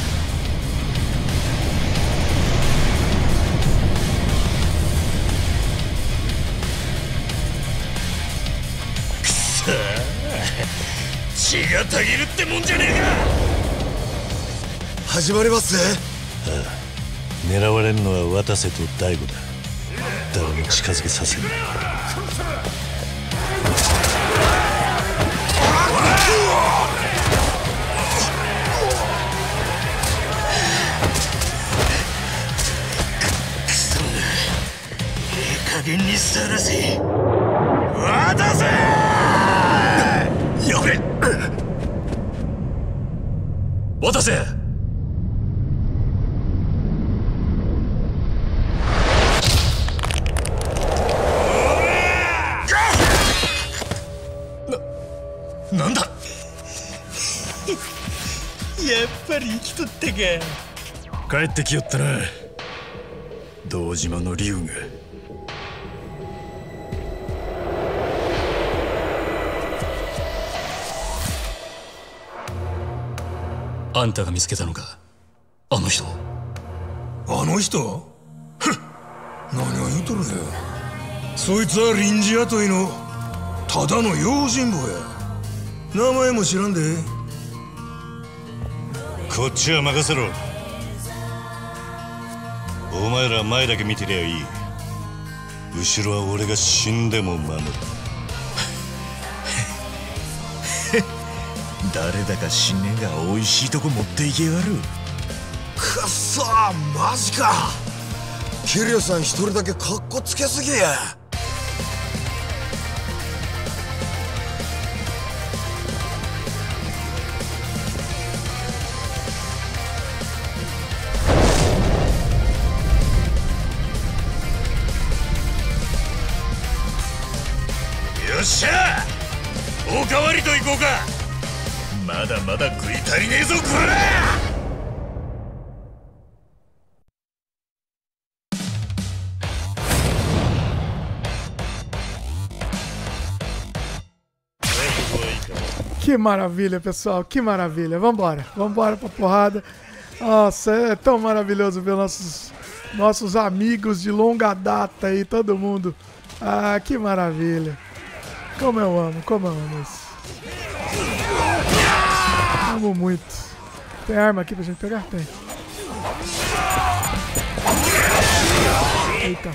くそー、血がたぎるってもんじゃねえか。 始まりますぜ。 ああ、狙われるのは渡瀬と大吾だ。誰も近づけさせない。 加減にさらせ。渡せ。やべ。渡せ。なんだ。やっぱり生きとったか。帰ってきよったな、堂島の龍が。あんたが見つけたのか、あの人。 あの人？ふっ、何を言うとるんや。そいつは臨時雇いのただの用心棒や。名前も知らんで。 こっちは任せろ。お前ら前だけ見てりゃいい。後ろは俺が死んでも守る。 誰だか死ねが美味しいとこ持っていけやがる。 くっそー、マジか。キリュウさん一人だけカッコつけすぎや。 よっしゃおかわりといこうか。まだまだ食い足りねえぞこら。 Que maravilha, pessoal, que maravilha. Vambora, vambora pra porrada. Nossa, é tão maravilhoso ver nossos amigos de longa data aí, todo mundo. Ah, que maravilha. Como eu amo isso. Amo muito. Tem arma aqui pra gente pegar? Tem. Eita.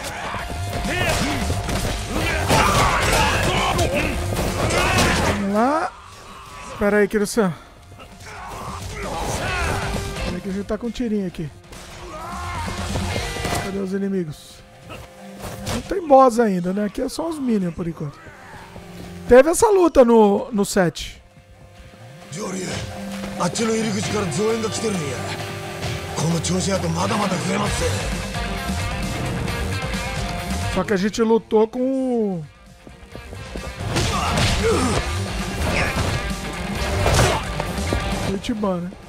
Vamos lá. Espera aí, Kiriyu-san. Espera aí que a gente tá com um tirinho aqui. Cadê os inimigos? Não tem boss ainda, né? Aqui é só os minions por enquanto. Teve essa luta no set. Jory, あっちの入り口から増援が来てるんや。この調子やとまだまだ増えますぜ。 Só que a gente lutou com o... Ichiban, né?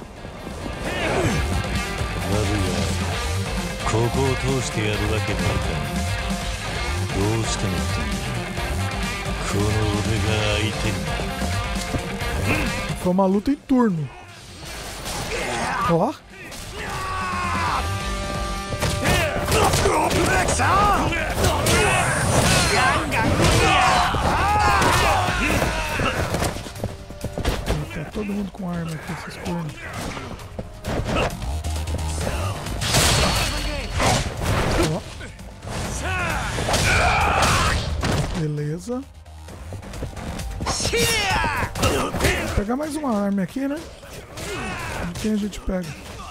ここを通してやるわけにはいかん。どうしてもこの俺が相手に。 Foi uma luta em turno. Ó. Tá todo mundo com arma aqui, esses turnos. Ó. Beleza. Vou pegar mais uma arma aqui, né? Quem a gente pega?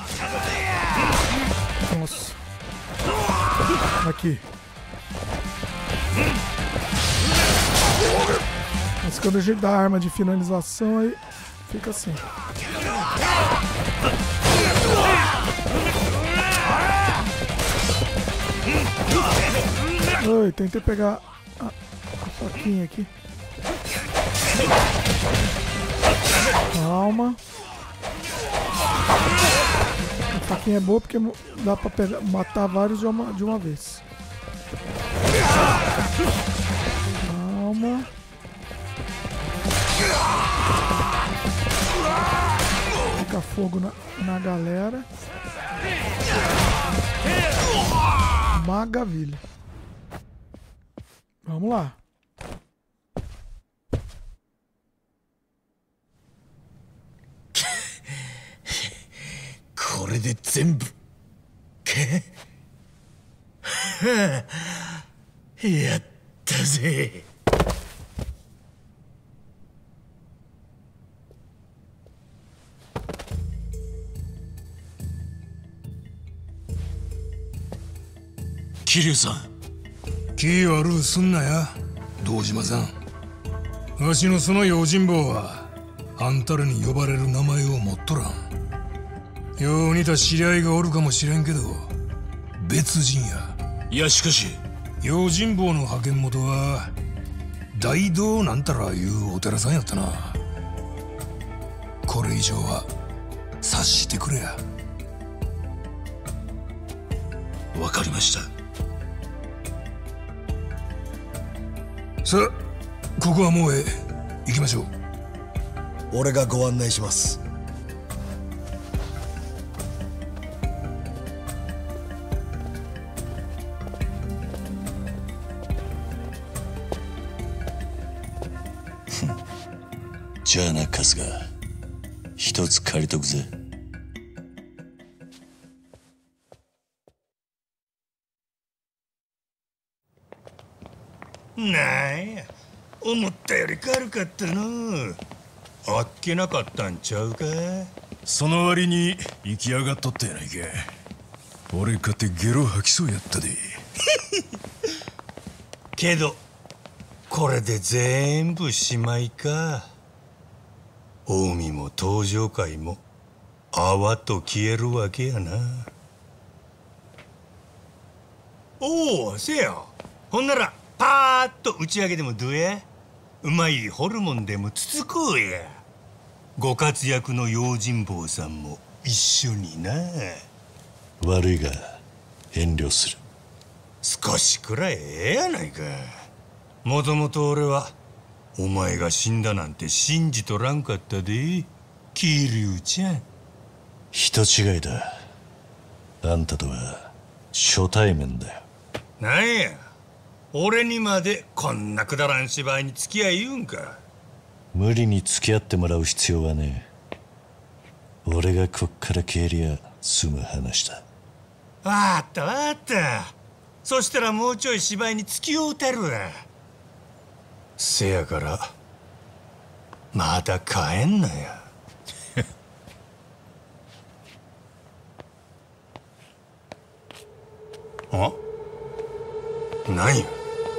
Nossa. Aqui. Mas quando a gente dá a arma de finalização, aí fica assim. Oi, tentei pegar a faquinha aqui. Calma. A faquinha é boa porque dá pra pegar, matar vários de uma vez. Calma. Fica fogo na galera. Maravilha. Vamos lá. これで全部やったぜ。桐生さん、 気悪うすんなや堂島さん。わしのその用心棒はあんたらに呼ばれる名前を持っとらん。よう似た知り合いがおるかもしれんけど別人や。 いやしかし用心棒の派遣元は大道なんたらいうお寺さんやったな。これ以上は察してくれや。 わかりました。 さあここはもうええ。行きましょう。 俺がご案内します。 じゃあな春日、一つ借りとくぜ。 なんや思ったより軽かったの。 あっけなかったんちゃうか。 その割に行き上がっとったやないか。俺かてゲロ吐きそうやったで。 けどこれで全部しまいか。近江も東上界も泡と消えるわけやな。おお、せや。ほんならパーッと打ち上げでもどうや。うまいホルモンでもつつこうや。ご活躍の用心棒さんも一緒にな。 悪いが遠慮する。 少しくらいええやないか。もともと俺はお前が死んだなんて信じとらんかったで、桐生ちゃん。 人違いだ。あんたとは初対面だよ。 なんや、俺にまでこんなくだらん芝居に付き合い言うんか。 無理に付き合ってもらう必要はねえ。俺がこっから消えりゃ済む話だ。 わったわった。そしたらもうちょい芝居に付き合うたるわ。せやからまだ帰んなや。あ、なんや。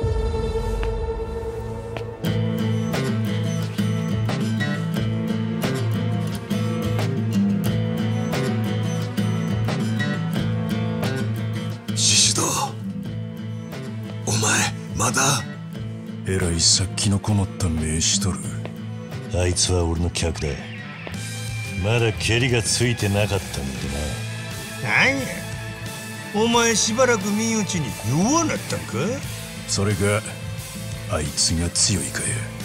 獅子堂、お前まだ。 えらい殺気のこもった目しとる。 あいつは俺の客だ。まだ蹴りがついてなかったんでな。なんや、お前しばらく見んうちに弱なったんか。 それがあいつが強いかや。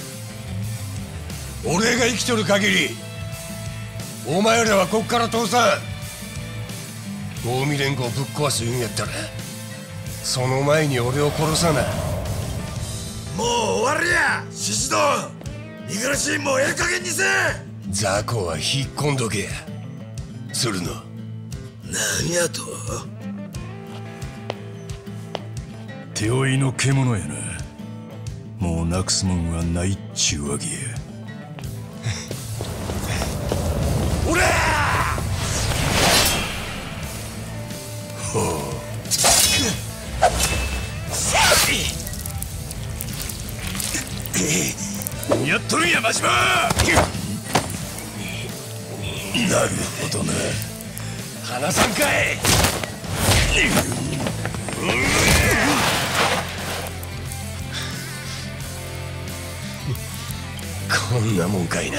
俺が生きとる限りお前らはこっから通さん。近江連合ぶっ壊す言うんやったらその前に俺を殺さな。 もう終わりや獅子堂。見苦しいもうええ加減にせ。 雑魚は引っ込んどけや。鶴野。 なんやと。 手負いの獣やな。もうなくすもんはないっちゅうわけや。 おらほう。やっとるんや真島。なるほどな。 離さんかい。こんなもんかいな。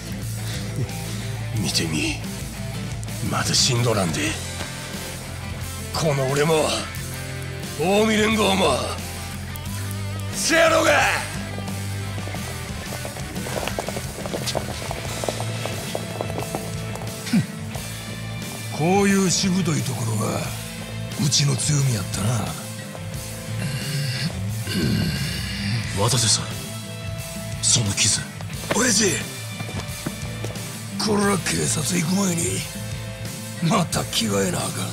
見てみ、まだ死んどらんで。この俺も近江連合もせやろが。 こういうしぶといところがうちの強みやったな。 渡瀬さん、その傷。 親父、 これは警察行く前にまた着替えなあかん。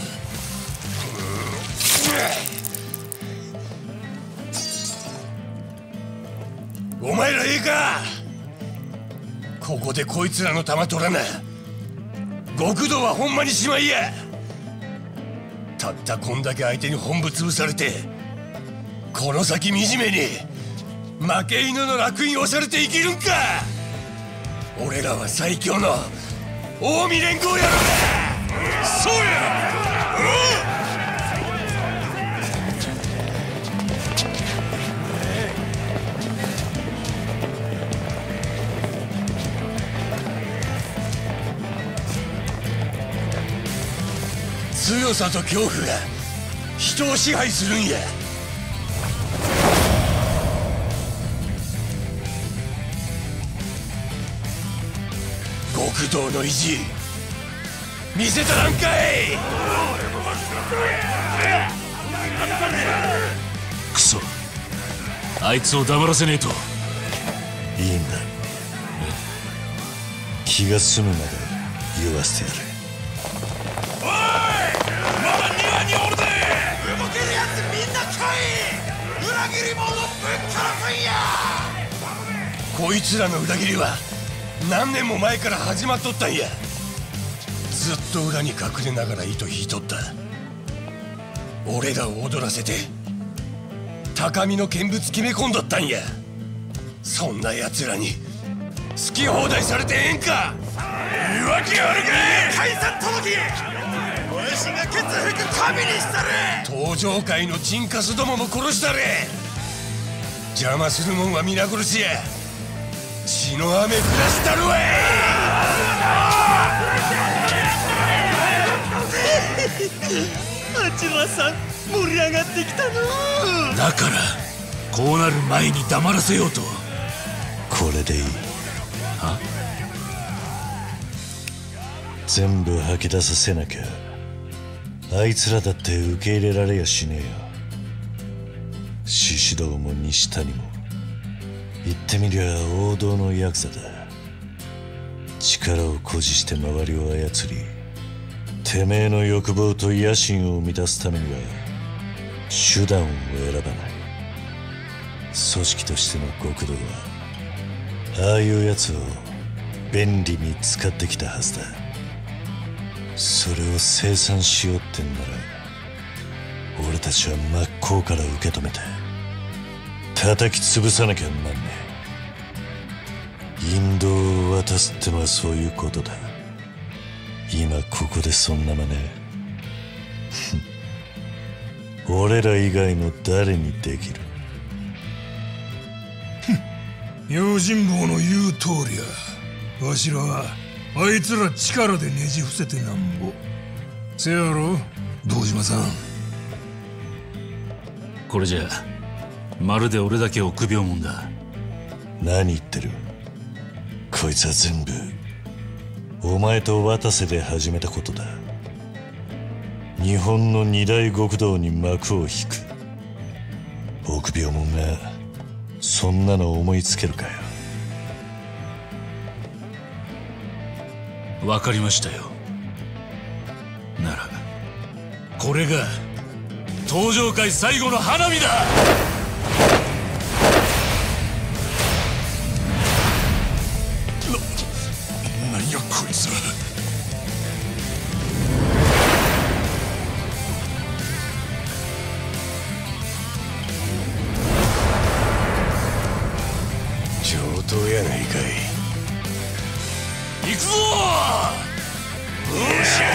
お前らええか。ここでこいつらの弾取らな。極道はほんまにしまいや。たったこんだけ相手に本部潰されてこの先惨めに負け犬の烙印押されて生きるんか。俺らは最強の近江連合やろが。そうや。強さと恐怖が人を支配するんや。極道の意地見せたらんかい。 クソ、あいつを黙らせねえと。 いいんだ。気が済むまで言わせてやる。 おい、まだ庭におるで。動けるやつみんな来い。裏切り者ぶっ殺すんや。 こいつらの裏切りは何年も前から始まっとったんや。ずっと裏に隠れながら糸引いとった。俺らを踊らせて高みの見物決め込んどったんや。そんな奴らに好き放題されてええんか。言うわけあるかい。解散届け。わしがケツ吹く神にしたれ。登場界のチンカスどもも殺したれ。邪魔するもんは皆殺しや。血の雨降らしたるわい。 八幡さん盛り上がってきたの。だからこうなる前に黙らせようと。 これでいい。 は？ 全部吐き出させなきゃあいつらだって受け入れられやしねえよ。獅子堂も西谷も言ってみりゃ王道のヤクザだ。力を誇示して周りを操り、てめえの欲望と野心を満たすためには手段を選ばない。組織としての極道はああいうやつを便利に使ってきたはずだ。それを清算しようってんなら俺たちは真っ向から受け止めて叩き潰さなきゃなんねえ。引導を渡すってのはそういうことだ。今ここでそんな真似俺ら以外の誰にできる。 用心棒の言う通りや。わしらはあいつら力でねじ伏せてなんぼ。せやろ堂島さん。 これじゃまるで俺だけ臆病もんだ。 何言ってる。こいつは全部お前と渡瀬で始めたことだ。日本の二大極道に幕を引く。臆病者がそんなの思いつけるかよ。 わかりましたよ。ならこれが登場界最後の花火だ。 なんやこいつら。 上等やないかい。 行くぞー。よっしゃ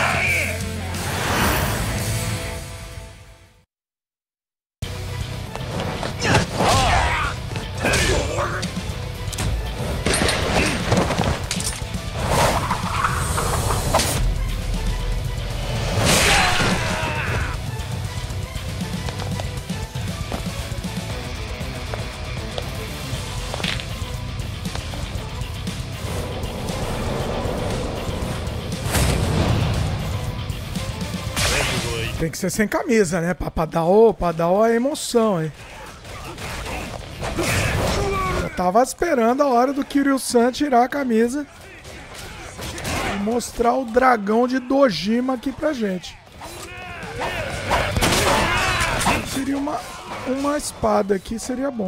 Tem que ser sem camisa, né? Pra dar a emoção, hein? Eu tava esperando a hora do Kiryu-san tirar a camisa e mostrar o dragão de Dojima aqui pra gente. Seria uma espada aqui, seria bom.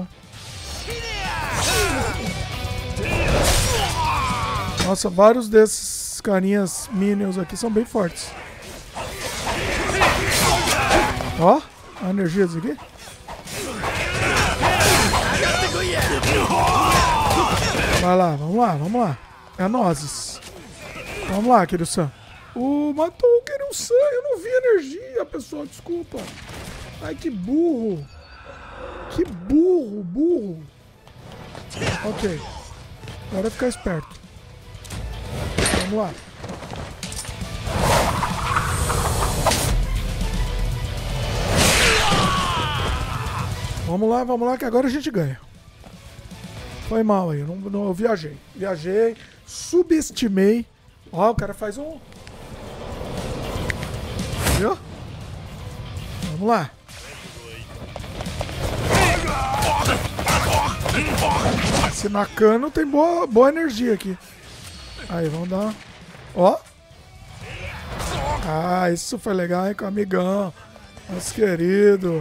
Nossa, vários desses carinhas minions aqui são bem fortes. Ó, a energia disso aqui. Vai lá, vamos lá, vamos lá. É nozes. Vamos lá, Kiryu-san. Matou o Kiryu-san. Eu não vi energia, pessoal. Desculpa. Ai, que burro. Que burro. Ok. Agora ficar esperto. Vamos lá. Vamos lá, que agora a gente ganha. Foi mal aí, eu viajei. Subestimei. Ó, o cara faz um... Viu? Vamos lá. Esse Nakano tem boa energia aqui. Aí, vamos dar uma... Ó. Ah, isso foi legal, hein, com o amigão. Nosso querido.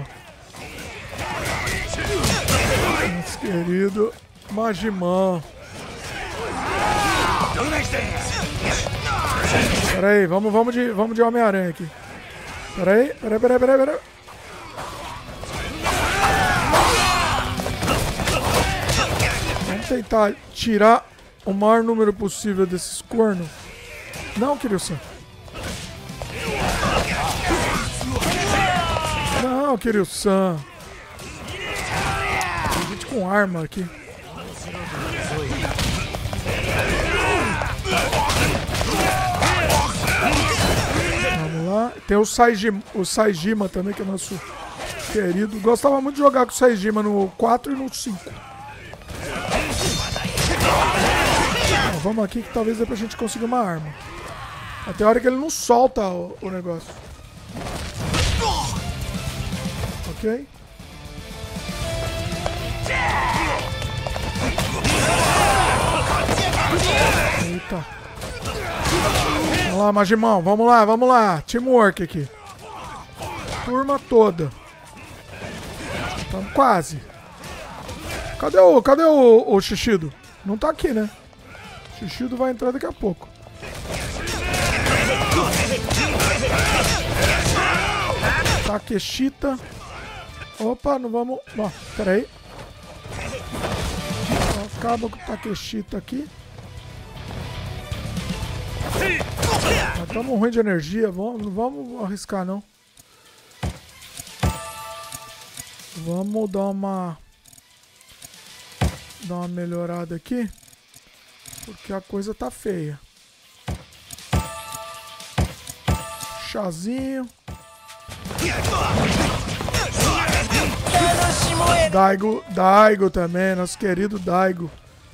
Nosso querido Majimão. Pera aí, vamos de Homem-Aranha aqui. Pera aí. Vamos tentar tirar o maior número possível desses cornos. Não, Kiryu-san. Não, Kiryu-san. Tem gente com arma aqui. Vamos lá. Tem o Saejima também, que é nosso querido. Gostava muito de jogar com o Saejima no 4 e no 5. Então, vamos aqui que talvez dê pra gente conseguir uma arma. Até a hora que ele não solta o negócio. Ok. Eita. Vamos lá, Magimão. Vamos lá. Teamwork aqui. Turma toda. Estamos quase. Cadê o Shishido? Não tá aqui, né? O Shishido vai entrar daqui a pouco. Takeshita. Opa, não vamos... Ó, pera aí. Acaba com o Takeshita aqui. Estamos ruim de energia. Não vamos arriscar, não. Vamos dar uma melhorada aqui. Porque a coisa tá feia. Chazinho. Daigo também, nosso querido Daigo.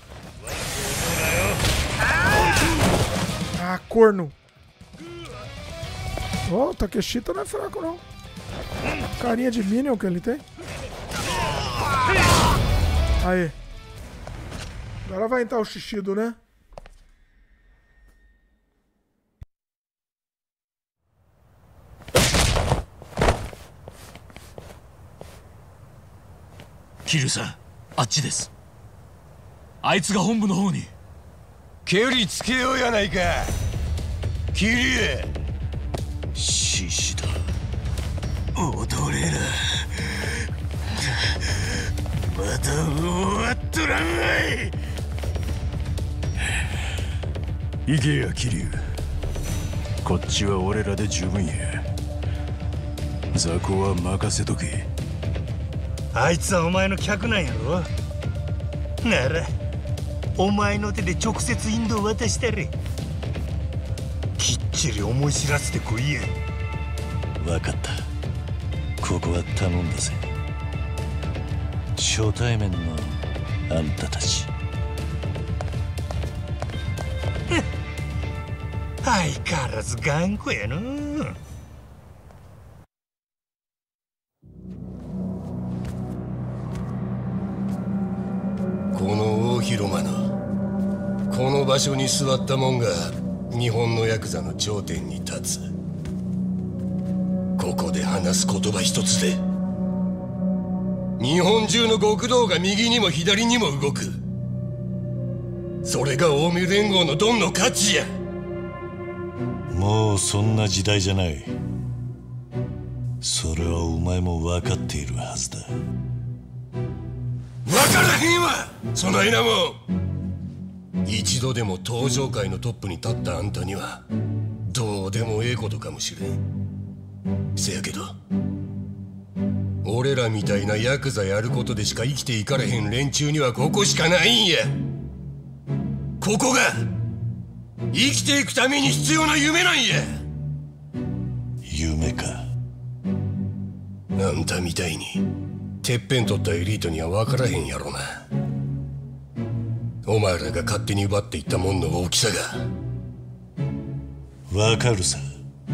Ah, corno. Oh, o Takeshita não é fraco, não. Carinha de Minion que ele tem. Aí. Agora vai entrar o Shishido, né? Kiryu-san、あっちです。あいつが本部の方に。 距離つけようやないか。キリエ。 獅子だ。踊れる。まだ終わっとらんわい。行けや桐生。こっちは俺らで十分や。雑魚は任せとけ。 あいつはお前の客なんやろ。ならお前の手で直接引導渡したれ。きっちり思い知らせてこいや。 分かった。ここは頼んだぜ。初対面のあんたたち。 相変わらず頑固やの。 この大広間のこの場所に座ったもんが日本のヤクザの頂点に立つ。ここで話す言葉一つで日本中の極道が右にも左にも動く。それが近江連合のドンの価値や。 もうそんな時代じゃない。それはお前も分かっているはずだ。 分からへんわそないなもん。一度でも登場界のトップに立ったあんたにはどうでもええことかもしれん。せやけど俺らみたいなヤクザやることでしか生きていかれへん連中にはここしかないんや。ここが生きていくために必要な夢なんや。 夢か。 あんたみたいにてっぺん取ったエリートには分からへんやろな。お前らが勝手に奪っていったもんの大きさが。 分かるさ。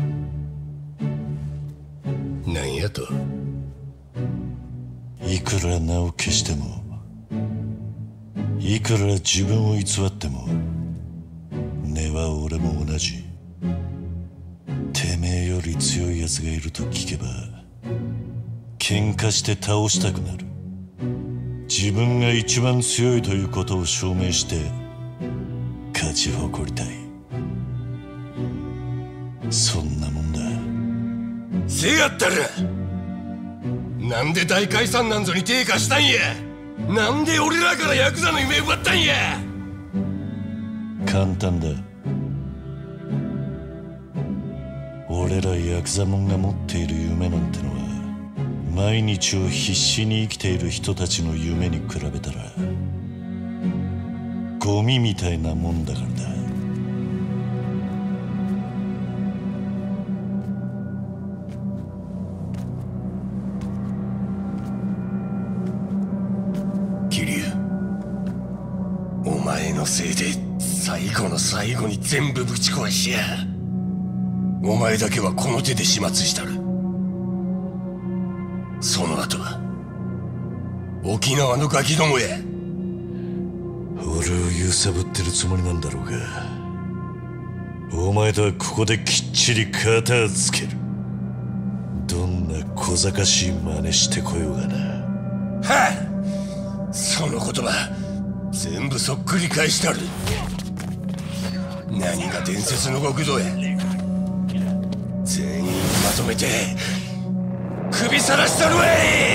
なんやと。 いくら名を消してもいくら自分を偽っても根は俺も同じ。てめえより強いやつがいると聞けば喧嘩して倒したくなる。自分が一番強いということを証明して勝ちち誇りたい。そんなもんだ。 せやったらなんで大解散なんぞに手貸したんや。なんで俺らからヤクザの夢奪ったんや。 簡単だ。俺らヤクザモンが持っている夢なんてのは毎日を必死に生きている人たちの夢に比べたらゴミみたいなもんだからだ。 桐生、お前のせいで最後の最後に全部ぶち壊しや。お前だけはこの手で始末したる。その後は沖縄のガキどもや。 俺を揺さぶってるつもりなんだろうが、お前とはここできっちり肩をつける。どんな小賢しい真似してこようがな。 はあ、その言葉全部そっくり返したる。何が伝説の極道や。全員まとめて首さらしたるわい。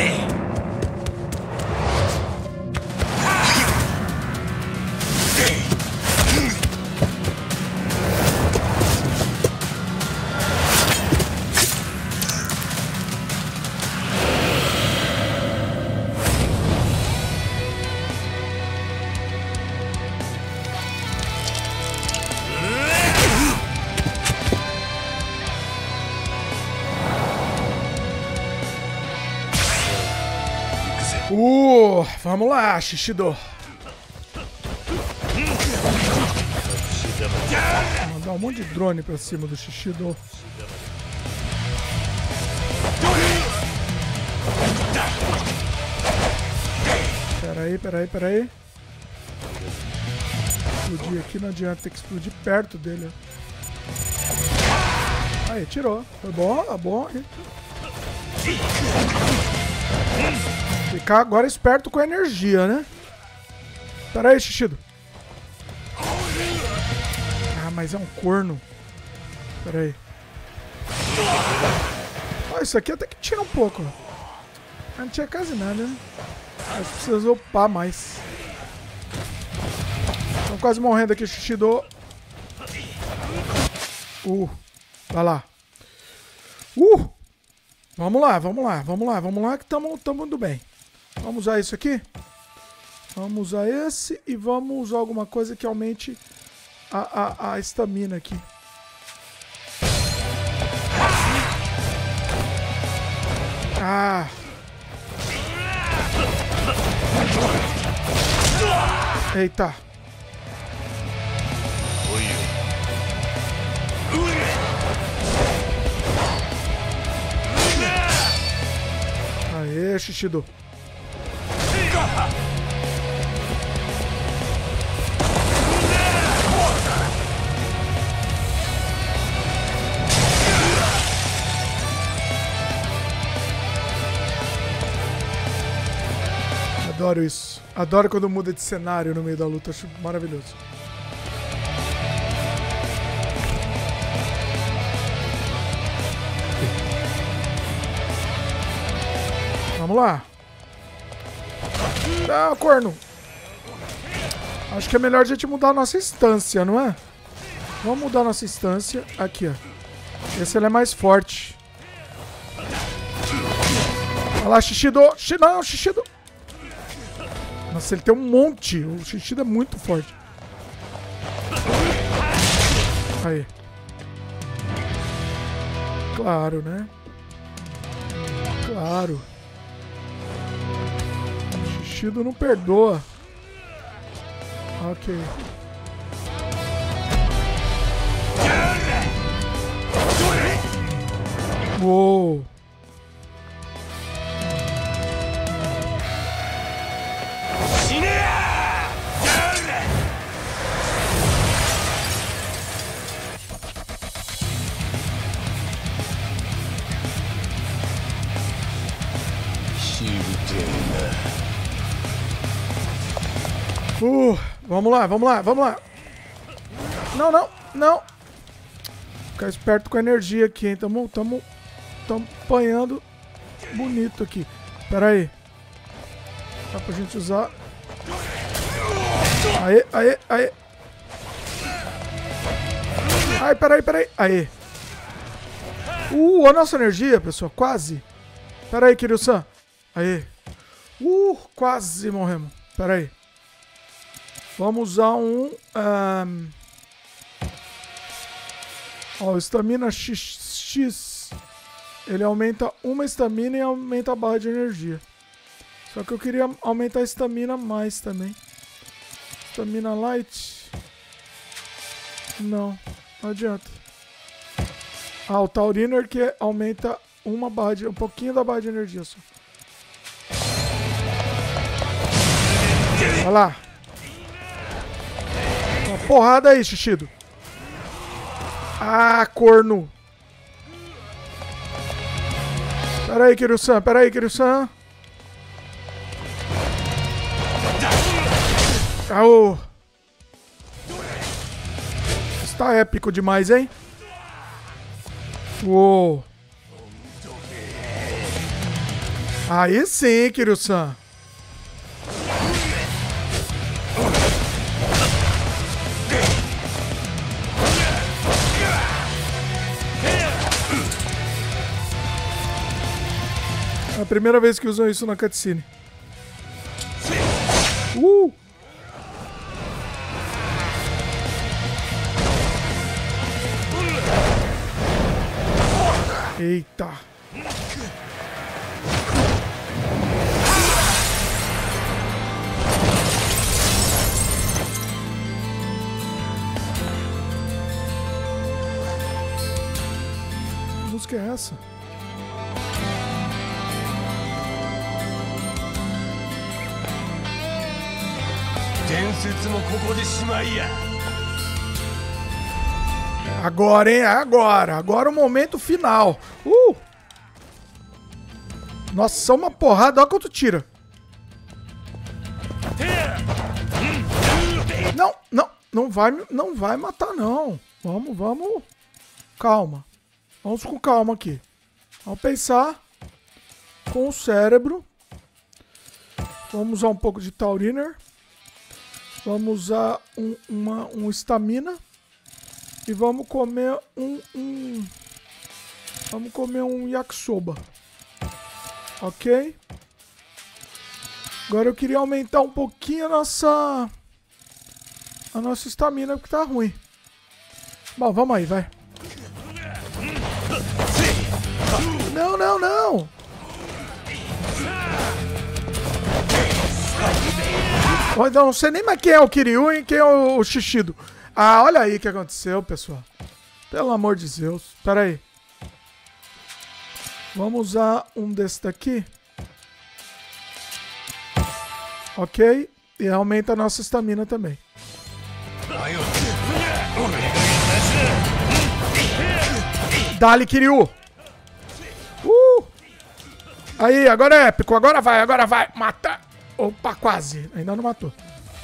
Vamos lá, Shishido. Vou mandar um monte de drone pra cima do Shishido. Peraí. Explodir aqui não adianta, tem que explodir perto dele. Aí, tirou. Foi bom, tá bom. Ficar agora esperto com a energia, né? Pera aí, Shishido. Ah, mas é um corno. Pera aí. Ó, isso aqui até que tira um pouco. Não tinha quase nada, né? Mas precisa upar mais. Estão quase morrendo aqui, Shishido. Vai lá. Vamos lá que estamos indo bem. Vamos usar isso aqui. Vamos usar esse e vamos usar alguma coisa que aumente a estamina aqui. Ah! Eita! Aê, Shishido! Adoro isso. Adoro quando muda de cenário no meio da luta. Acho maravilhoso. Vamos lá. Ah, corno. Acho que é melhor a gente mudar a nossa instância, não é? Vamos mudar a nossa instância. Aqui, ó. Esse ele é mais forte. Olha lá, Shishido. Não, Shishido. Nossa, ele tem um monte. O Shishido é muito forte. Aí. Claro, né? Claro. O Shishido não perdoa. Ok. Uou. Vamos lá. Não, não, não. Ficar esperto com a energia aqui, hein? Tamo apanhando bonito aqui. Pera aí. Dá pra gente usar. Aê, aê, aê. Ai, peraí. Aê. A nossa energia, pessoal. Quase. Pera aí, Kiryu-san. Aê. Quase morremos. Pera aí. Vamos usar ó, estamina XX. Ele aumenta uma estamina e aumenta a barra de energia. Só que eu queria aumentar a estamina mais também. Estamina light. Não adianta. O Tauriner que aumenta uma barra de, um pouquinho da barra de energia só. Olha lá. Uma porrada aí, Shishido. Corno. Pera aí, Kiryu-san. Está épico demais, hein? Uou. Aí sim, Kiryu-san. É a primeira vez que usam isso na cutscene. Eita. Que música é essa? Agora, hein? Agora o momento final. Nossa, uma porrada. Olha quanto tira. Não vai matar, não. Vamos. Calma. Vamos com calma aqui. Vamos pensar com o cérebro. Vamos usar um pouco de Tauriner. Vamos usar um estamina. E vamos comer vamos comer um yakisoba. Ok? Agora eu queria aumentar um pouquinho a nossa estamina, porque tá ruim. Bom, vamos aí, vai. Não. Eu não sei nem mais quem é o Kiryu e quem é o Shishido. Olha aí o que aconteceu, pessoal. Pelo amor de Deus. Pera aí. Vamos usar um desse daqui. Ok. E aumenta a nossa estamina também. Dali, Kiryu. Aí, agora é épico. Agora vai. Mata. Opa, quase. Ainda não matou.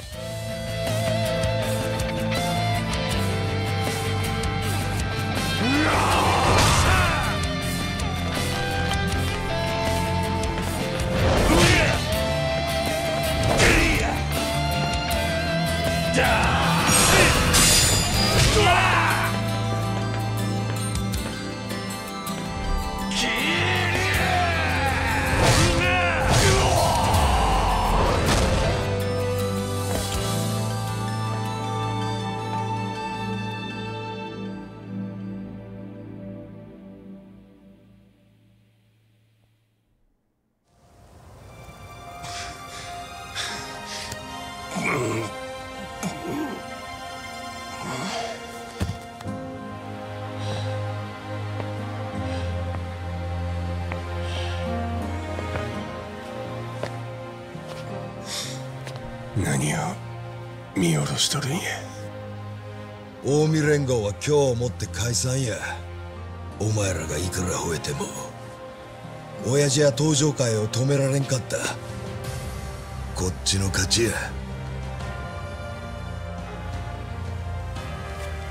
何を見下ろしとるんや。 近江連合は今日をもって解散や。お前らがいくら吠えても親父や登場会を止められんかった。こっちの勝ちや。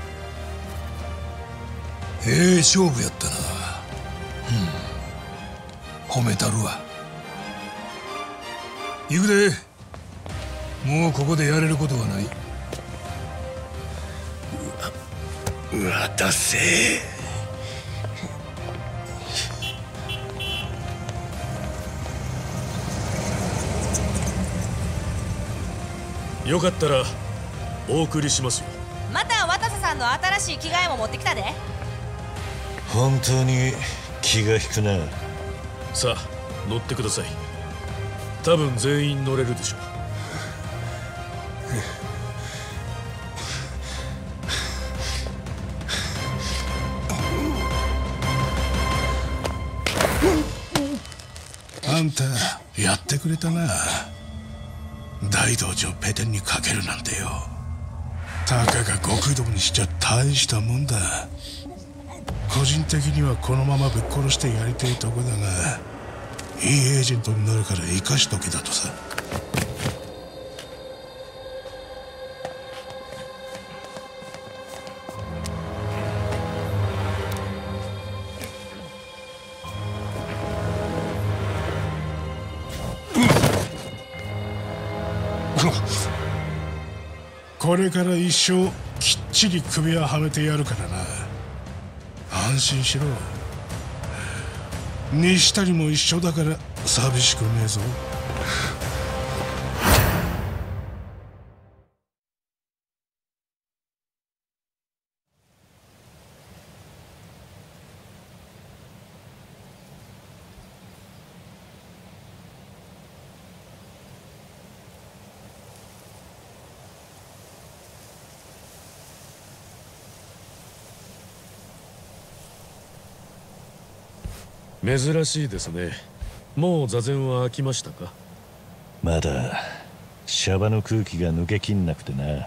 勝負やったな。褒めたるわ。行くで。もうここでやれることはない。 渡せ。 よかったらお送りしますよ。 また渡瀬さんの新しい着替えも持ってきたで。 本当に気が引くな。 さあ乗ってください。多分全員乗れるでしょう。 あんたやってくれたな。大道場ペテンにかけるなんてよ。たかが極道にしちゃ大したもんだ。個人的にはこのままぶっ殺してやりたいとこだが、いいエージェントになるから生かしとけだとさ。これから一生きっちり首ははめてやるからな。安心しろ。西谷も一緒だから寂しくねえぞ。 珍しいですね。もう座禅は飽きましたか？ まだシャバの空気が抜けきんなくてな。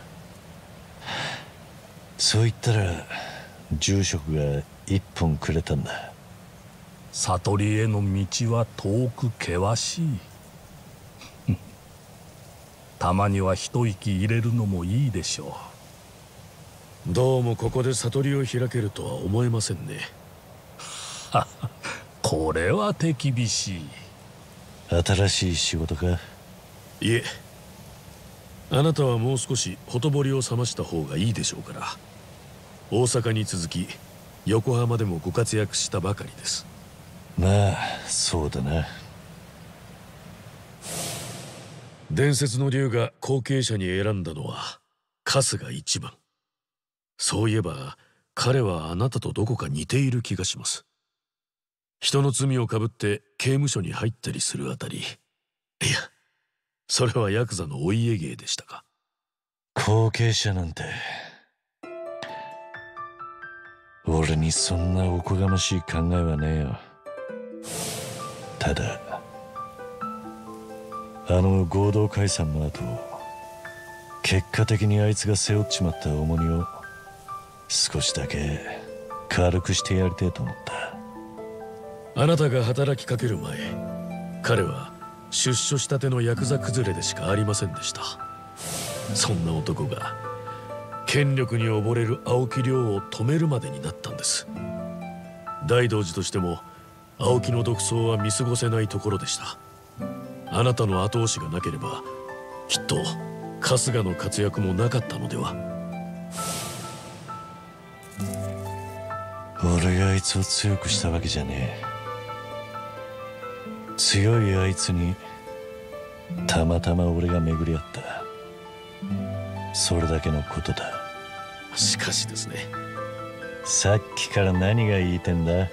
そう言ったら住職が一本くれたんだ。 悟りへの道は遠く険しい。たまには一息入れるのもいいでしょう。どうもここで悟りを開けるとは思えませんね。 これは手厳しい。 新しい仕事か？ いえ、あなたはもう少しほとぼりを冷ました方がいいでしょうから。大阪に続き横浜でもご活躍したばかりです。 まあそうだな。 伝説の竜が後継者に選んだのは春日一番。そういえば彼はあなたとどこか似ている気がします。人の罪をかぶって刑務所に入ったりするあたり。いや、それはヤクザのお家芸でしたか。 後継者なんて俺にそんなおこがましい考えはねえよ。ただあの合同解散の後、結果的にあいつが背負っちまった重荷を少しだけ軽くしてやりてえと思った。 あなたが働きかける前、彼は出所したてのヤクザ崩れでしかありませんでした。そんな男が権力に溺れる青木亮を止めるまでになったんです。大道寺としても青木の独走は見過ごせないところでした。あなたの後押しがなければきっと春日の活躍もなかったのでは。 俺があいつを強くしたわけじゃねえ。強いあいつにたまたま俺が巡り合った。それだけのことだ。 しかしですね。 さっきから何が言いてんだ？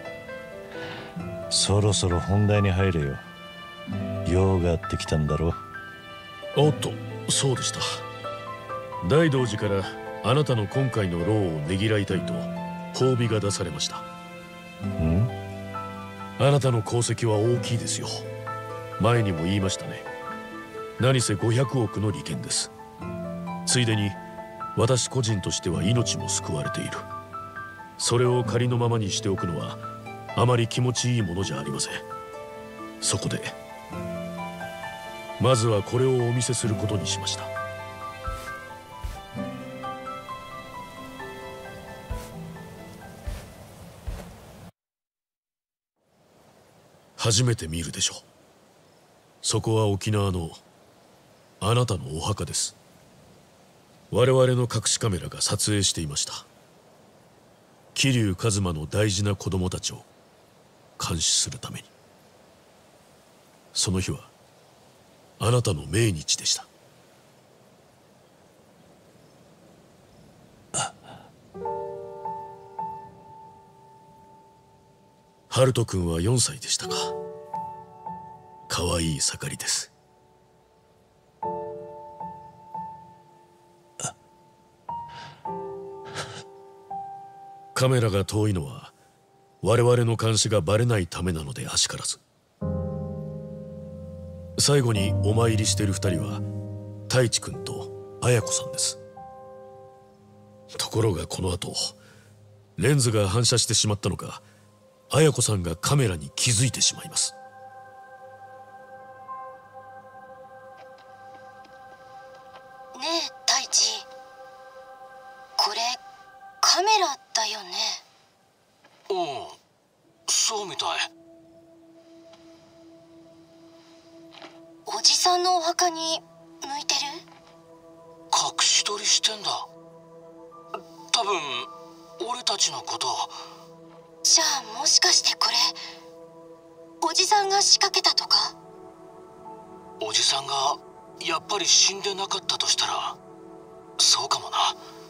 そろそろ本題に入れよ。用があってきたんだろ。 おっと、そうでした。大道寺からあなたの今回の労をねぎらいたいと褒美が出されました。 ん？ あなたの功績は大きいですよ。前にも言いましたね。何せ500億の利権です。ついでに私個人としては命も救われている。それを仮のままにしておくのはあまり気持ちいいものじゃありません。そこでまずはこれをお見せすることにしました。 初めて見るでしょう。そこは沖縄のあなたのお墓です。我々の隠しカメラが撮影していました。桐生一馬の大事な子供たちを監視するために。その日はあなたの命日でした。ハルト君は4歳でしたか。かわいい盛りです。カメラが遠いのは我々の監視がバレないためなのであしからず。最後にお参りしている2人は太一君と綾子さんです。ところがこの後レンズが反射してしまったのか、綾子さんがカメラに気づいてしまいます。 ねえ太一、これカメラだよね。 うん、そうみたい。 おじさんのお墓に向いてる？ 隠し撮りしてんだ。多分俺たちのこと。 じゃあもしかしてこれおじさんが仕掛けたとか？ おじさんがやっぱり死んでなかったとしたらそうかもな。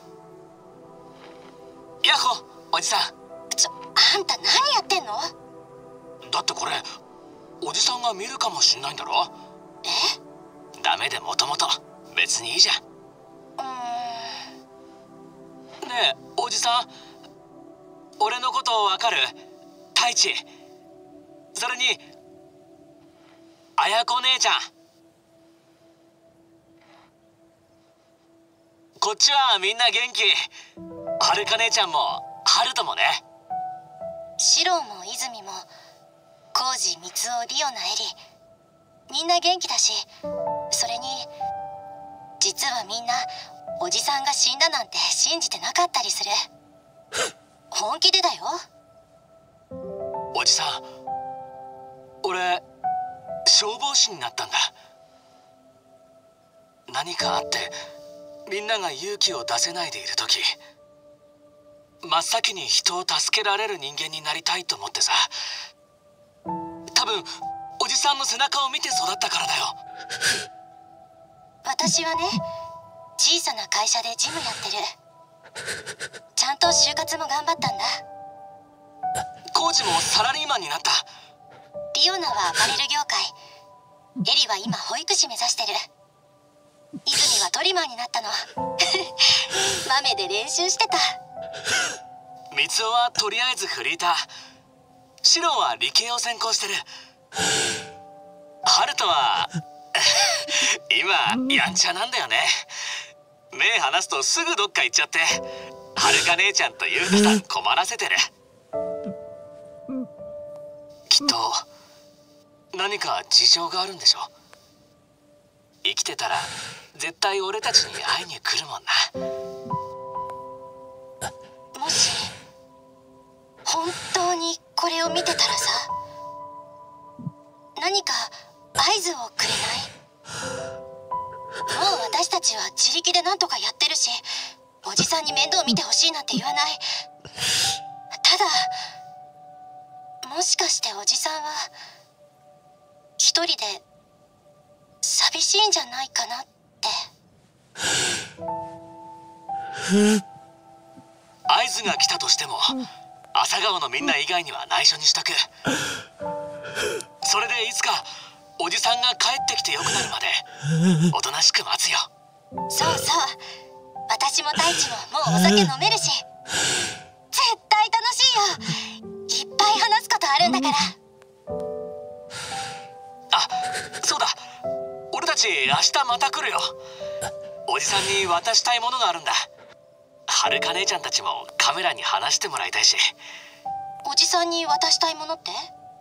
ヤッホーおじさん。 あんた何やってんの？ だってこれおじさんが見るかもしんないんだろ。 え？ ダメでもともと別にいいじゃん。ねえおじさん、俺のことわかる？太一、それに綾子姉ちゃん。こっちはみんな元気。はるか姉ちゃんもハルトもね。 シロウも泉もコウジ、ミツオ、リオナ、エリ、みんな元気だし、それに実はみんなおじさんが死んだなんて信じてなかったりする。本気でだよ。 おじさん、俺消防士になったんだ。何かあってみんなが勇気を出せないでいる時、真っ先に人を助けられる人間になりたいと思ってさ。多分おじさんの背中を見て育ったからだよ。 私はね、小さな会社で事務やってる。ちゃんと就活も頑張ったんだ。 コーチもサラリーマンになった。 リオナはアパレル業界、エリは今保育士目指してる。泉はトリマーになったの。豆で練習してた。 ミツオはとりあえずフリーター、シロンは理系を専攻してる。ハルトは今やんちゃなんだよね。目離すとすぐどっか行っちゃって、はるか姉ちゃんとゆうたさん困らせてる。きっと何か事情があるんでしょ。生きてたら絶対俺たちに会いに来るもんな。 もし本当にこれを見てたらさ、何か合図をくれない？もう私たちは自力で何とかやってるし、おじさんに面倒見てほしいなんて言わない。ただもしかしておじさんは一人で寂しいんじゃないかなって。 合図が来たとしても朝顔のみんな以外には内緒にしとく。それでいつかおじさんが帰ってきてよくなるまでおとなしく待つよ。 そうそう、私も太一ももうお酒飲めるし、絶対楽しいよ。いっぱい話すことあるんだから。 あ、そうだ、俺たち明日また来るよ。おじさんに渡したいものがあるんだ。はるか姉ちゃんたちもカメラに話してもらいたいし。 おじさんに渡したいものって？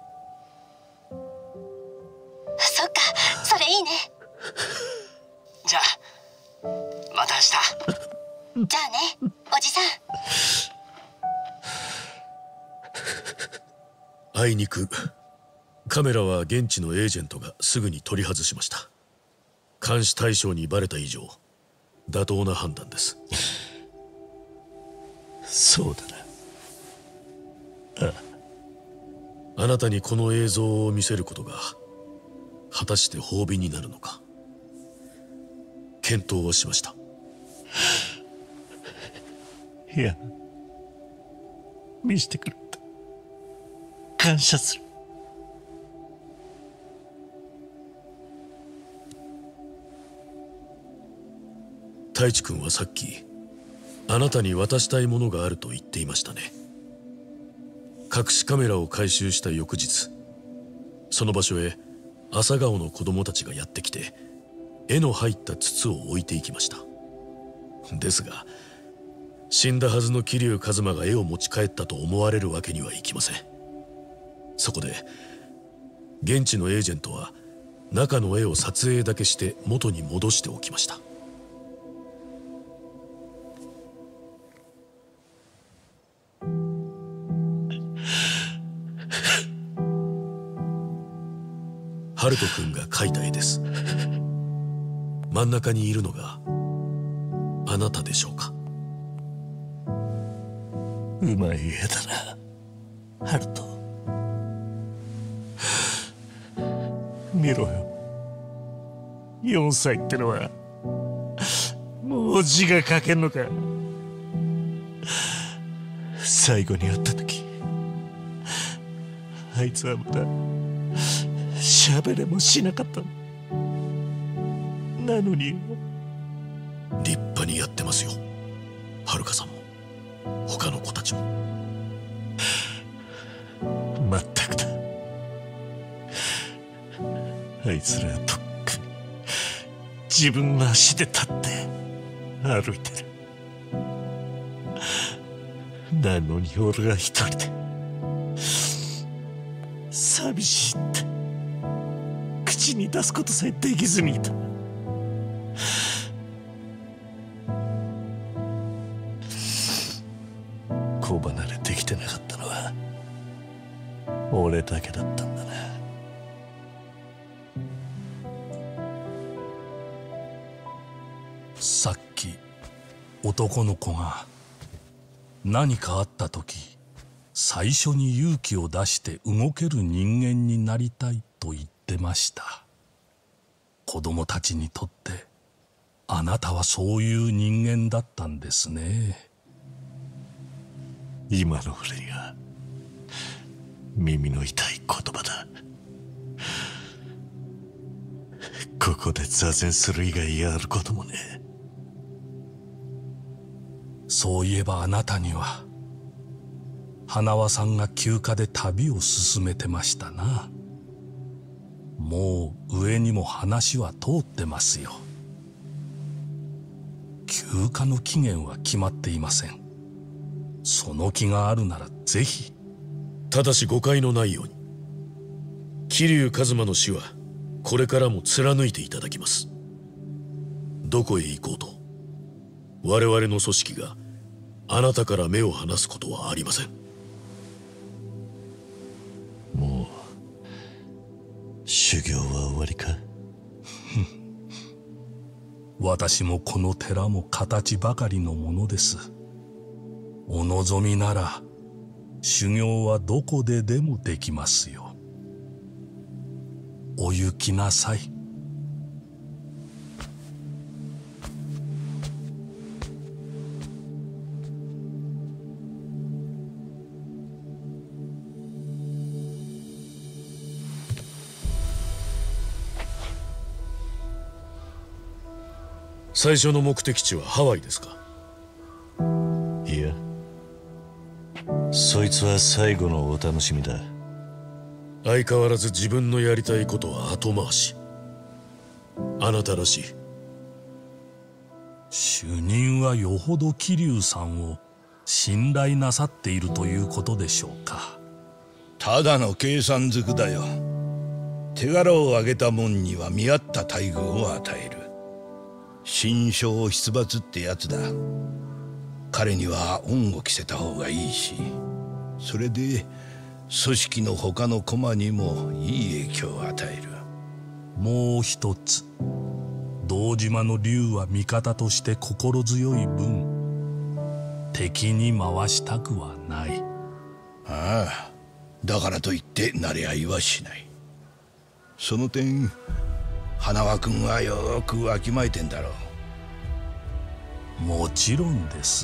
そっか、それいいね。 じゃあまた明日。 じゃあね、おじさん。 あいにくカメラは現地のエージェントがすぐに取り外しました。監視対象にバレた以上妥当な判断です。 そうだな。 あなたにこの映像を見せることが果たして褒美になるのか検討をしました。 いや、見せてくれた。感謝する。 太一君はさっきあなたに渡したいものがあると言っていましたね。隠しカメラを回収した翌日、その場所へ朝顔の子供たちがやってきて絵の入った筒を置いていきました。ですが死んだはずの桐生一馬が絵を持ち帰ったと思われるわけにはいきません。そこで現地のエージェントは中の絵を撮影だけして元に戻しておきました。春人君が描いた絵です。真ん中にいるのがあなたでしょうか。 うまい絵だな、春人。見ろよ。4歳ってのはもう字が書けんのか。最後に会った時、あいつはまだ喋れもしなかった。なのに立派にやってますよ、遥さんも他の子たちも。 まったくだ。あいつらはとっくに自分の足で立って歩いてる。なのに俺が一人で寂しいって口に出すことさえできずにいた。子離れできてなかったのは俺だけだったんだな。 さっき男の子が何かあった時最初に勇気を出して動ける人間になりたいと言ってました。子供たちにとってあなたはそういう人間だったんですね。 今の俺には耳の痛い言葉だ。ここで座禅する以外やることもねえ。 そういえばあなたには花輪さんが休暇で旅を進めてましたな。もう上にも話は通ってますよ。休暇の期限は決まっていません。その気があるならぜひ。 ただし誤解のないように、桐生一馬の死はこれからも貫いていただきます。どこへ行こうと我々の組織があなたから目を離すことはありません。 もう修行は終わりか。 私もこの寺も形ばかりのものです。お望みなら修行はどこででもできますよ。お行きなさい。 最初の目的地はハワイですか？ いや、そいつは最後のお楽しみだ。 相変わらず自分のやりたいことは後回し。あなたらしい。 主任はよほど桐生さんを信頼なさっているということでしょうか。 ただの計算づくだよ。手柄を上げた者には見合った待遇を与える。心象出没ってやつだ。彼には恩を着せた方がいいし、それで組織の他の駒にもいい影響を与える。 もう一つ、堂島の竜は味方として心強い分、敵に回したくはない。 ああ、だからといって慣れ合いはしない。その点花輪君はよくわきまえてんだろう。もちろんです。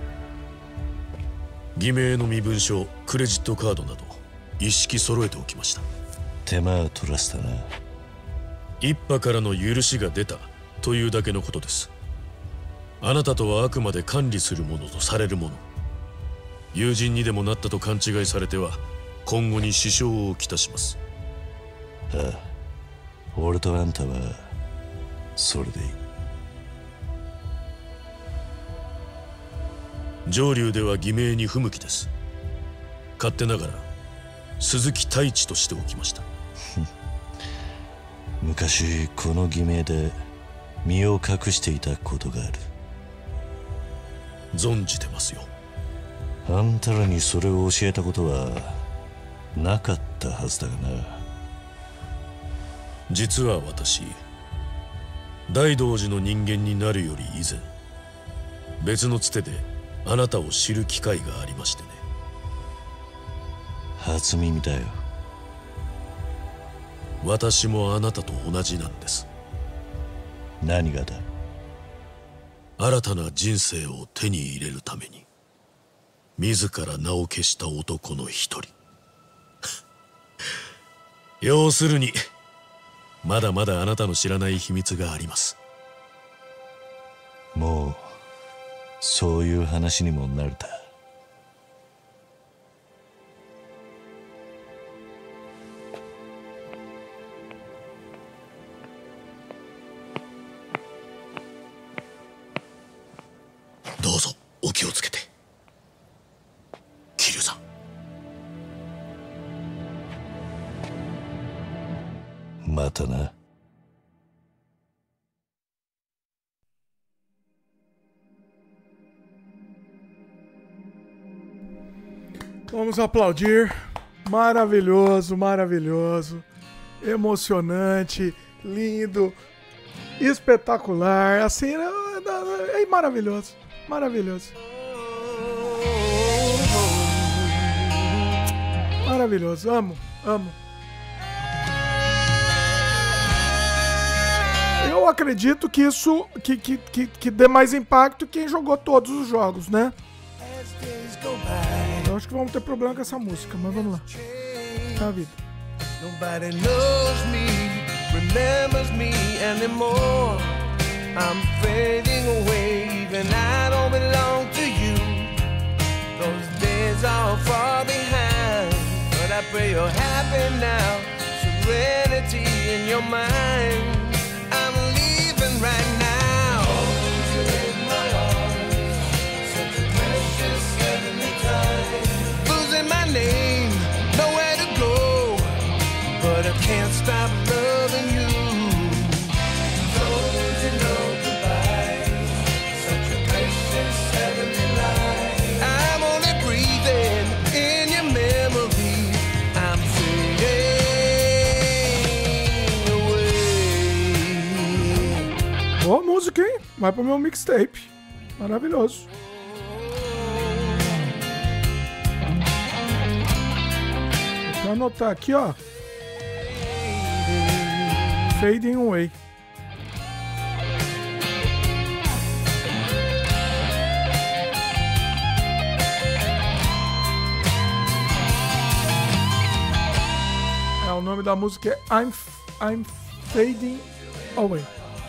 偽名の身分証、クレジットカードなど一式揃えておきました。 手間を取らせたな。 一派からの許しが出たというだけのことです。あなたとはあくまで管理するものとされるもの。友人にでもなったと勘違いされては今後に支障をきたします。 ああ、俺とあんたはそれでいい。 上流では偽名に不向きです。勝手ながら鈴木太一としておきました。 昔この偽名で身を隠していたことがある。 存じてますよ。 あんたらにそれを教えたことはなかったはずだがな。 実は私、大道寺の人間になるより以前、別のつてであなたを知る機会がありましてね。 初耳だよ。 私もあなたと同じなんです。 何がだ？ 新たな人生を手に入れるために自ら名を消した男の一人。要するにまだまだあなたの知らない秘密があります。 もうそういう話にも慣れた。 どうぞお気をつけて。桐生さん。またな。 Vamos aplaudir. Maravilhoso, maravilhoso. Emocionante, lindo, espetacular. Assim, é maravilhoso. Maravilhoso. Maravilhoso. Amo, amo. Eu acredito que isso que dê mais impacto quem jogou todos os jogos, né? Eu acho que vamos ter problema com essa música, mas vamos lá. Tá a vida. Nobody knows me, remembers me anymore. I'm fading away, even I don't belong to you. Those days are far behind, but I pray you're happy now. Serenity in your mind. I'm leaving right now. Hold you in my arms, such a precious heavenly time. Losing my name, nowhere to go, but I can't stop loving you. Told you no goodbye, such a precious heavenly life. I'm only breathing in your memory. I'm fading away. Boa música, hein? Vai pro meu mixtape. Maravilhoso. Vou anotar aqui, ó. Fading Away. O nome da música é I'm Fading Away.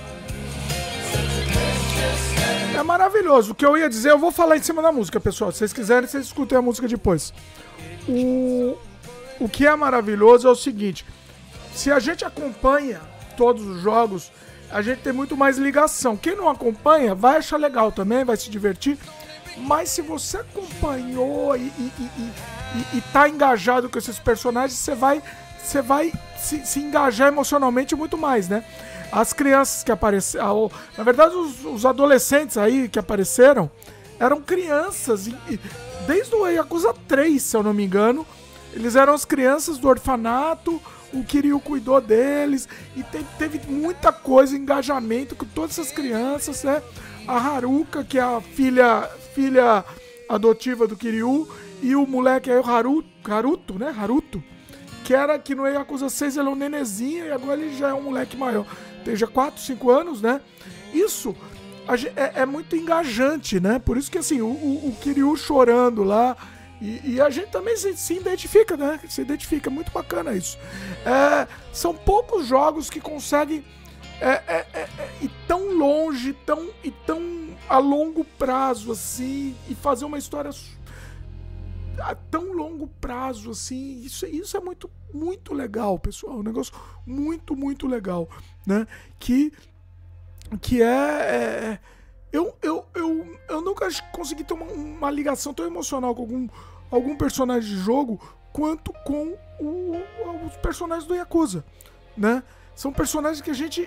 É maravilhoso. O que eu ia dizer, eu vou falar em cima da música, pessoal. Se vocês quiserem, vocês escutem a música depois. O que é maravilhoso é o seguinte: se a gente acompanha todos os jogos, a gente tem muito mais ligação. Quem não acompanha vai achar legal também, vai se divertir. Mas se você acompanhou e tá engajado com esses personagens, você vai se engajar emocionalmente muito mais, né? As crianças que apareceram, na verdade os adolescentes aí que apareceram eram crianças, desde o Yakuza 3, se eu não me engano, Eles eram as crianças do orfanato, o Kiryu cuidou deles, e teve muita coisa, engajamento com todas essas crianças, né? A Haruka, que é a filha adotiva do Kiryu, e o moleque aí, o Haruto, né? Haruto, que no Yakuza 6 ele é um nenezinho, e agora ele já é um moleque maior. Tem já 4, 5 anos, né? Isso é muito engajante, né? Por isso que, assim, o Kiryu chorando lá, e a gente também se identifica, né? Se identifica, muito bacana isso. São poucos jogos que conseguem ir tão longe, tão a longo prazo, assim, e fazer uma história a tão longo prazo, assim. Isso é muito, muito legal, pessoal. Um negócio muito, muito legal, né? Que eu nunca consegui ter uma ligação tão emocional com algum personagem de jogo quanto com os personagens do Yakuza, né? São personagens que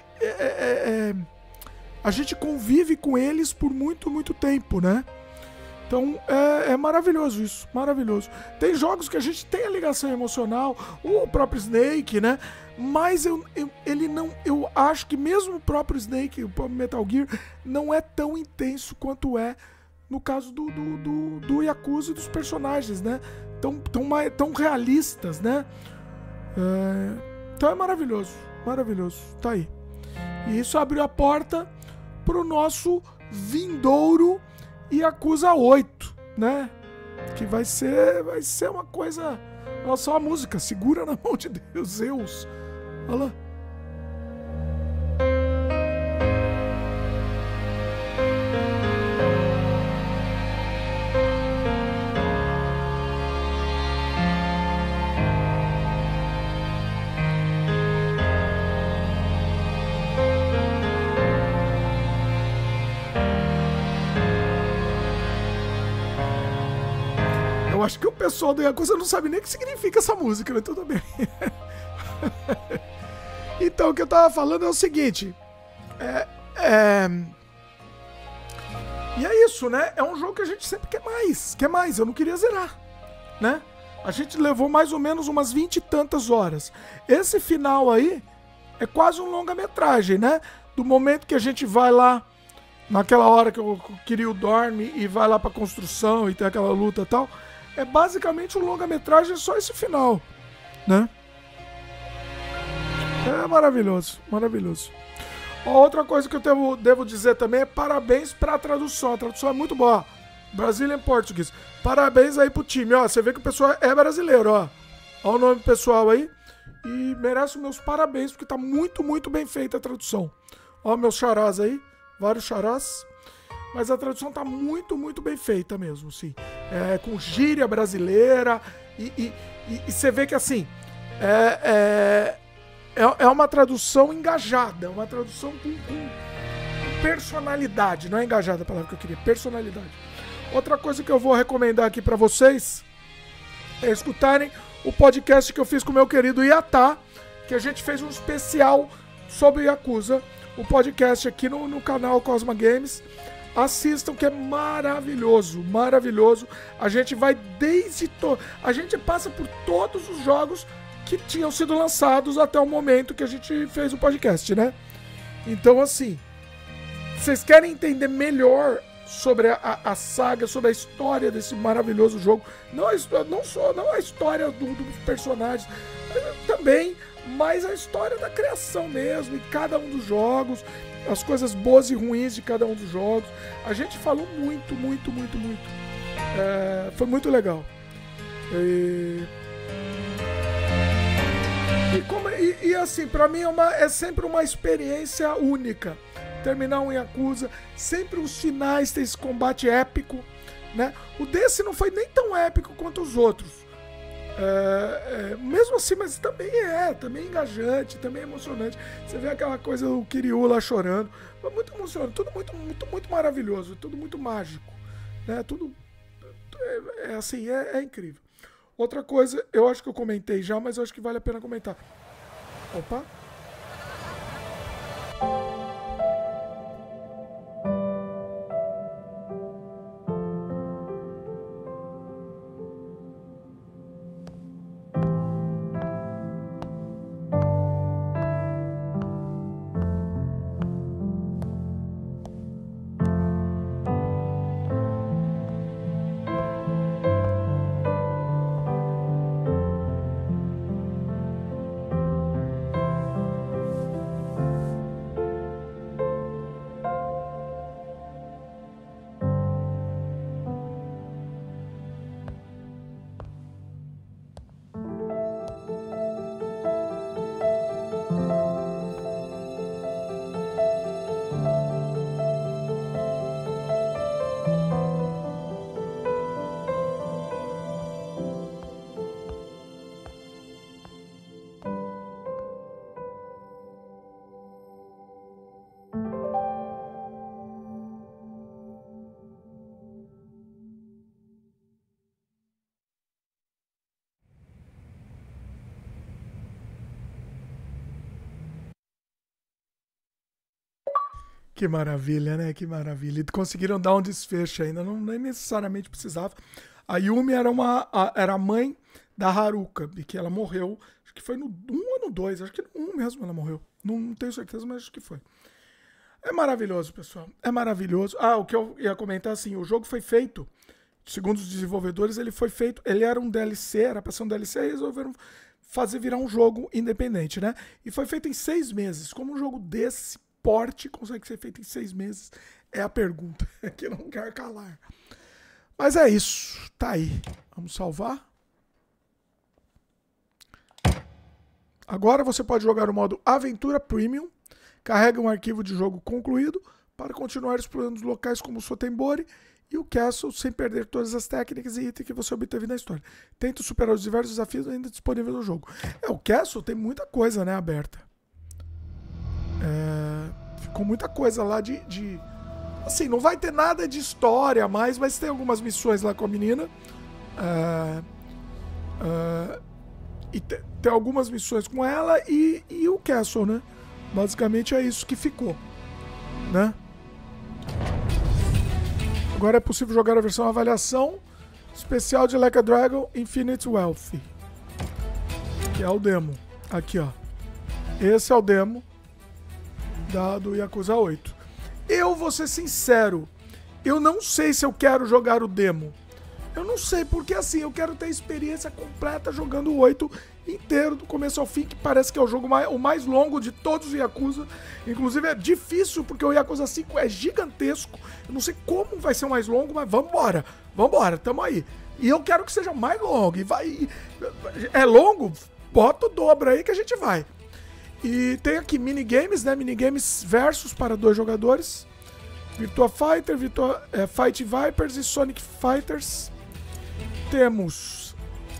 a gente convive com eles por muito, muito tempo, né? Então é maravilhoso isso, maravilhoso. Tem jogos que a gente tem a ligação emocional, o próprio Snake, né? Mas eu acho que mesmo o próprio Snake, o próprio Metal Gear, não é tão intenso quanto é no caso do Yakuza e dos personagens, né? Tão realistas, né? Então é maravilhoso, maravilhoso, tá aí. E isso abriu a porta pro nosso vindouro Yakuza 8, né? Que vai ser uma coisa... Olha só a música, segura na mão de Deus, Zeus. Olha lá. Eu acho que o pessoal do Yakuza não sabe nem o que significa essa música, mas tudo bem. Então, o que eu tava falando é o seguinte. E é isso, né? É um jogo que a gente sempre quer mais. Eu não queria zerar, né? A gente levou mais ou menos umas 20 e tantas horas. Esse final aí é quase um longa-metragem, né? Do momento que a gente vai lá, naquela hora que o Kiryu dorme e vai lá pra construção e tem aquela luta e tal... É basicamente um longa-metragem, só esse final, né? É maravilhoso, maravilhoso. Outra coisa que eu devo dizer também é parabéns pra tradução. A tradução é muito boa. Brazilian Portuguese. Parabéns aí pro time, ó. Você vê que o pessoal é brasileiro, ó. Ó o nome do pessoal aí. E merece os meus parabéns, porque tá muito, muito bem feita a tradução. Ó meus charás aí. Vários charás. Mas a tradução tá muito, muito bem feita mesmo, sim. Com gíria brasileira. E você vê que, assim, é uma tradução engajada. É uma tradução com personalidade. Não é engajada a palavra que eu queria. Personalidade. Outra coisa que eu vou recomendar aqui pra vocês é escutarem o podcast que eu fiz com o meu querido Iatá, que a gente fez um especial sobre Yakuza. O podcast aqui no canal Cosma Games. Assistam, que é maravilhoso, maravilhoso. A gente vai a gente passa por todos os jogos que tinham sido lançados até o momento que a gente fez o podcast, né? Então, assim, vocês querem entender melhor sobre a saga, sobre a história desse maravilhoso jogo, não a história dos personagens, também, mas a história da criação mesmo, em cada um dos jogos, as coisas boas e ruins de cada um dos jogos. A gente falou muito, muito, muito, muito. Foi muito legal. E assim, pra mim é sempre uma experiência única. Terminar um Yakuza, sempre os finais tem esse combate épico, né? O desse não foi nem tão épico quanto os outros. Mesmo assim, mas também é engajante, também é emocionante. Você vê aquela coisa, o Kiryu lá chorando, é muito emocionante, tudo muito, muito, muito maravilhoso, tudo muito mágico, né? Tudo assim, é incrível. Outra coisa, eu acho que eu comentei já, mas eu acho que vale a pena comentar. Opa! Que maravilha, né? Que maravilha. E conseguiram dar um desfecho ainda, não nem necessariamente precisava. A Yumi era a mãe da Haruka, e que ela morreu, acho que foi no 1 ou no 2, acho que no 1 mesmo ela morreu. Não tenho certeza, mas acho que foi. É maravilhoso, pessoal. É maravilhoso. Ah, o que eu ia comentar assim, o jogo foi feito, segundo os desenvolvedores, ele era um DLC, era pra ser um DLC, e resolveram fazer virar um jogo independente, né? E foi feito em 6 meses. Como um jogo desse porte consegue ser feito em 6 meses? É a pergunta que não quer calar. Mas é isso. Tá aí. Vamos salvar. Agora você pode jogar o modo Aventura Premium. Carrega um arquivo de jogo concluído para continuar explorando os locais como o Sotembori e o Castle sem perder todas as técnicas e itens que você obteve na história. Tenta superar os diversos desafios ainda disponíveis no jogo. O Castle tem muita coisa, né, aberta. Ficou muita coisa lá de... Assim, não vai ter nada de história mais, mas tem algumas missões lá com a menina. E tem algumas missões com ela e o Castle, né? Basicamente é isso que ficou, né? Agora é possível jogar a versão avaliação especial de Like a Dragon Infinite Wealth, que é o demo. Aqui, ó. Esse é o demo do Yakuza 8. Eu vou ser sincero, eu não sei se eu quero jogar o demo. Eu não sei, porque assim, eu quero ter a experiência completa jogando o 8 inteiro, do começo ao fim, que parece que é o jogo o mais longo de todos os Yakuza. Inclusive é difícil, porque o Yakuza 5 é gigantesco. Eu não sei como vai ser o mais longo, mas vambora. Vambora, tamo aí. E eu quero que seja mais longo. É longo? Bota o dobro aí que a gente vai. E tem aqui minigames, né? Minigames versus para 2 jogadores. Virtua Fighter, Fight Vipers e Sonic Fighters. Temos...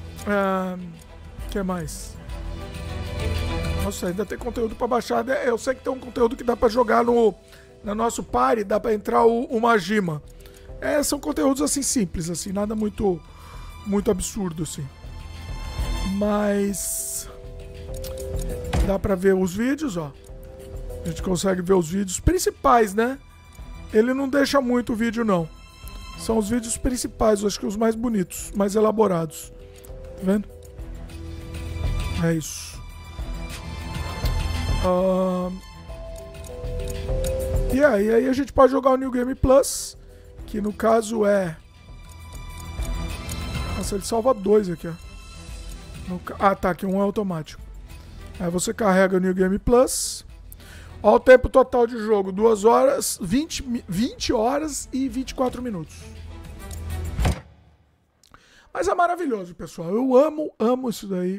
O que mais? Nossa, ainda tem conteúdo para baixar. Eu sei que tem um conteúdo que dá para jogar no nosso party, dá para entrar o Majima. São conteúdos assim simples, assim, nada muito absurdo, assim. Mas... dá pra ver os vídeos, ó. A gente consegue ver os vídeos principais, né? Ele não deixa muito o vídeo, não. São os vídeos principais, eu acho que os mais bonitos, mais elaborados. Tá vendo? É isso. E aí a gente pode jogar o New Game Plus, que no caso é... Nossa, ele salva 2 aqui, ó. Tá, aqui um é automático. Aí você carrega o New Game Plus. Olha o tempo total de jogo, 2 horas, 20 horas e 24 minutos. Mas é maravilhoso, pessoal. Eu amo isso daí.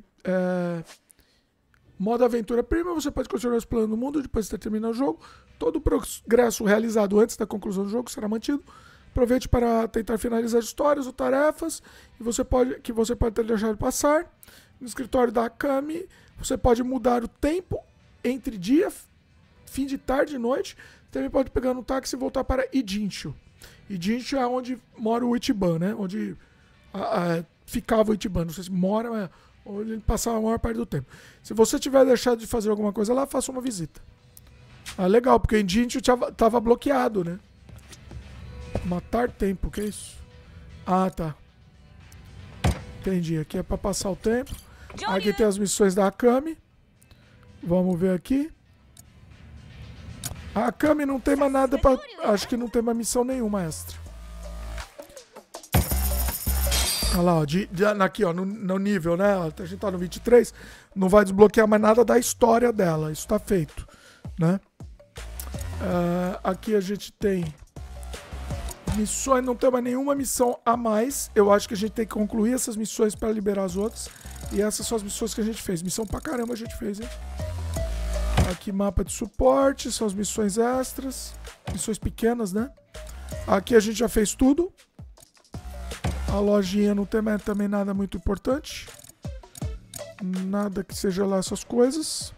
Modo Aventura Premium, você pode continuar explorando o mundo depois de ter terminado o jogo. Todo o progresso realizado antes da conclusão do jogo será mantido. Aproveite para tentar finalizar histórias ou tarefas que você pode ter deixado passar. No escritório da Akami, você pode mudar o tempo entre dia, fim de tarde e noite. Também pode pegar um táxi e voltar para Ijincho. Ijincho é onde mora o Ichiban, né? Onde ficava o Ichiban. Não sei se mora, mas onde ele passava a maior parte do tempo. Se você tiver deixado de fazer alguma coisa lá, faça uma visita. Legal, porque Ijincho estava bloqueado, né? Matar tempo, que é isso? Tá. Entendi. Aqui é para passar o tempo. Aqui tem as missões da Akami. Vamos ver aqui. A Akami não tem mais nada pra... Acho que não tem mais missão nenhuma extra. Olha lá, ó. Aqui, ó, no nível, né? A gente tá no 23. Não vai desbloquear mais nada da história dela. Isso tá feito, né? Aqui a gente tem... Missões, não tem mais nenhuma missão a mais. Eu acho que a gente tem que concluir essas missões para liberar as outras. E essas são as missões que a gente fez. Missão pra caramba a gente fez, hein? Aqui mapa de suporte, são as missões extras. Missões pequenas, né? Aqui a gente já fez tudo. A lojinha não tem mais também nada muito importante. Nada que seja lá essas coisas.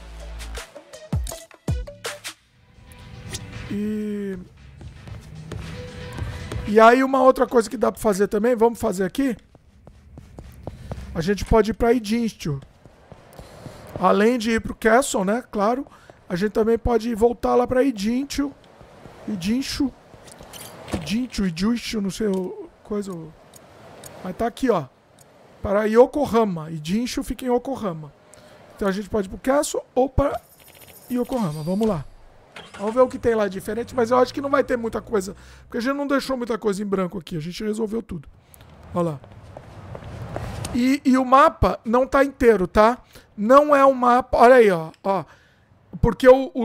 E aí uma outra coisa que dá pra fazer também, vamos fazer aqui. A gente pode ir pra Ijincho. Além de ir pro Castle, né? Claro. A gente também pode voltar lá pra Ijincho e Jinshu, não sei coisa. Mas tá aqui, ó. Para Yokohama. E Jinshu fica em Yokohama. Então a gente pode ir pro Castle ou para Yokohama. Vamos lá. Vamos ver o que tem lá diferente, mas eu acho que não vai ter muita coisa. Porque a gente não deixou muita coisa em branco aqui. A gente resolveu tudo. Olha lá. E o mapa não tá inteiro, tá? Não é um mapa... Olha aí, ó. Porque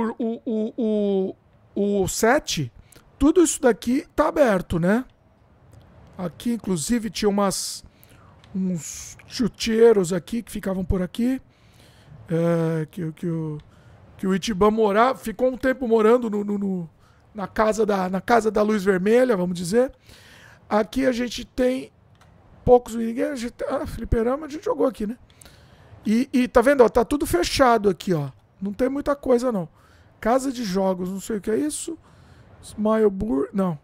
o 7, tudo isso daqui tá aberto, né? Aqui, inclusive, tinha uns chuteiros aqui que ficavam por aqui. Que o Ichiban ficou um tempo morando na casa da Luz Vermelha, vamos dizer. Aqui a gente tem poucos ninguém. Fliperama a gente jogou aqui, né? E tá vendo, ó, tá tudo fechado aqui, ó. Não tem muita coisa, não. Casa de jogos, não sei o que é isso. Smile Burr, não.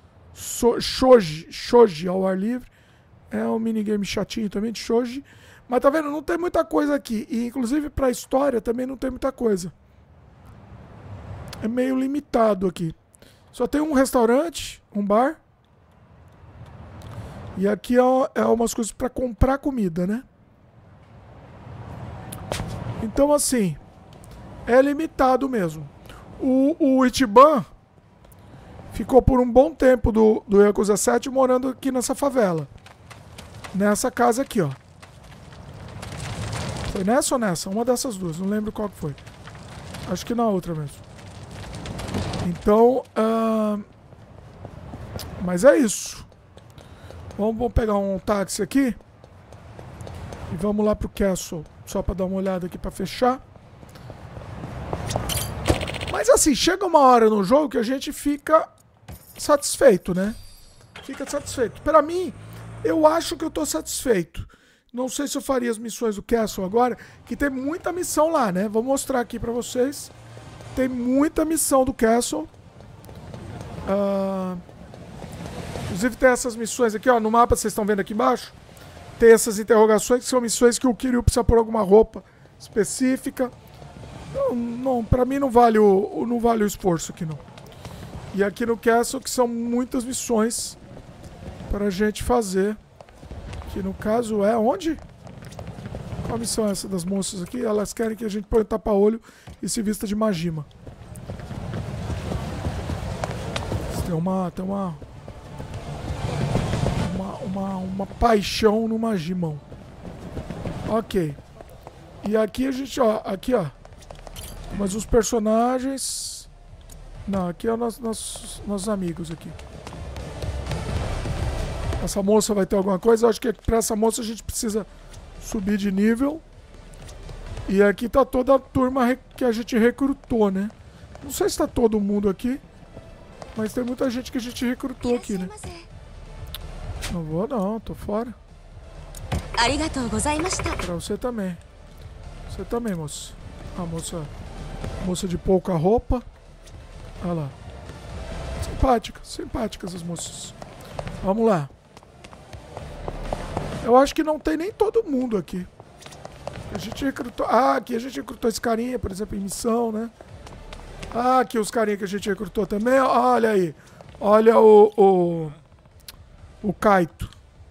Shoji ao ar livre. É um minigame chatinho também de Shoji. Mas tá vendo, não tem muita coisa aqui. E inclusive pra história também não tem muita coisa. É meio limitado aqui. Só tem um restaurante, um bar. E aqui é umas coisas pra comprar comida, né? Então assim, é limitado mesmo. O Ichiban ficou por um bom tempo do Yakuza 7 morando aqui nessa favela. Nessa casa aqui, ó. Foi nessa ou nessa? Uma dessas duas, não lembro qual que foi. Acho que na outra mesmo. Então, mas é isso. Vamos pegar um táxi aqui. E vamos lá pro Castle. Só pra dar uma olhada aqui pra fechar. Mas assim, chega uma hora no jogo que a gente fica satisfeito, né? Fica satisfeito. Pra mim, eu acho que eu tô satisfeito. Não sei se eu faria as missões do Castle agora, que tem muita missão lá, né? Vou mostrar aqui pra vocês. Tem muita missão do Castle. Inclusive tem essas missões aqui, ó. No mapa, vocês estão vendo aqui embaixo. Tem essas interrogações, que são missões que o Kiryu precisa por alguma roupa específica. Não, pra mim não vale o esforço aqui, não. E aqui no Castle, que são muitas missões pra gente fazer. Que no caso é onde? Qual a missão é essa das moças aqui? Elas querem que a gente ponha o tapa-olho e se vista de Majima. Tem uma paixão no Majimão. Ok. E aqui a gente, ó. Aqui, ó. Mas os personagens... Não, aqui é nossos amigos aqui. Essa moça vai ter alguma coisa? Eu acho que pra essa moça a gente precisa subir de nível. E aqui tá toda a turma que a gente recrutou, né? Não sei se tá todo mundo aqui. Mas tem muita gente que a gente recrutou aqui, né? Não vou não, tô fora. Pra você também. Você também, moça. A moça de pouca roupa. Olha lá. Simpáticas as moças. Vamos lá. Eu acho que não tem nem todo mundo aqui. A gente recrutou... aqui a gente recrutou esse carinha, por exemplo, em missão, né? Aqui os carinha que a gente recrutou também. Olha aí. Olha o Kaito.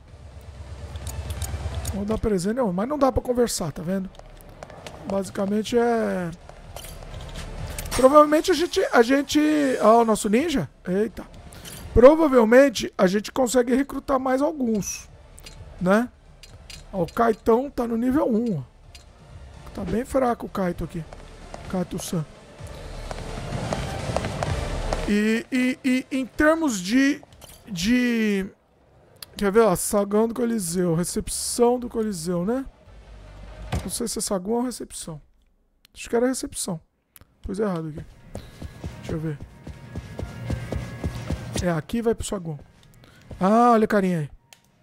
Vamos dar presente, não, mas não dá pra conversar, tá vendo? Basicamente é... Provavelmente a gente... o nosso ninja? Eita. Provavelmente a gente consegue recrutar mais alguns, né? O Kaitão tá no nível 1. Ó. Tá bem fraco o Kaito aqui. Kaito-san. E em termos de... Quer ver, ó, saguão do Coliseu, recepção do Coliseu, né? Não sei se é saguão ou recepção. Acho que era recepção. Pus errado aqui. Deixa eu ver. Aqui vai pro saguão. Olha a carinha aí.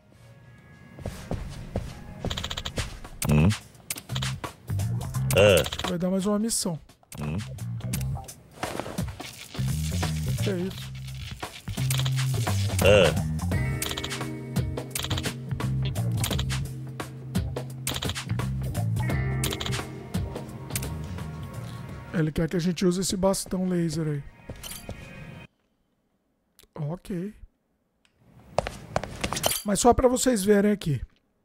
Vai dar mais uma missão. Que é isso? Ele quer que a gente use esse bastão laser aí. Ok. Mas só pra vocês verem aqui.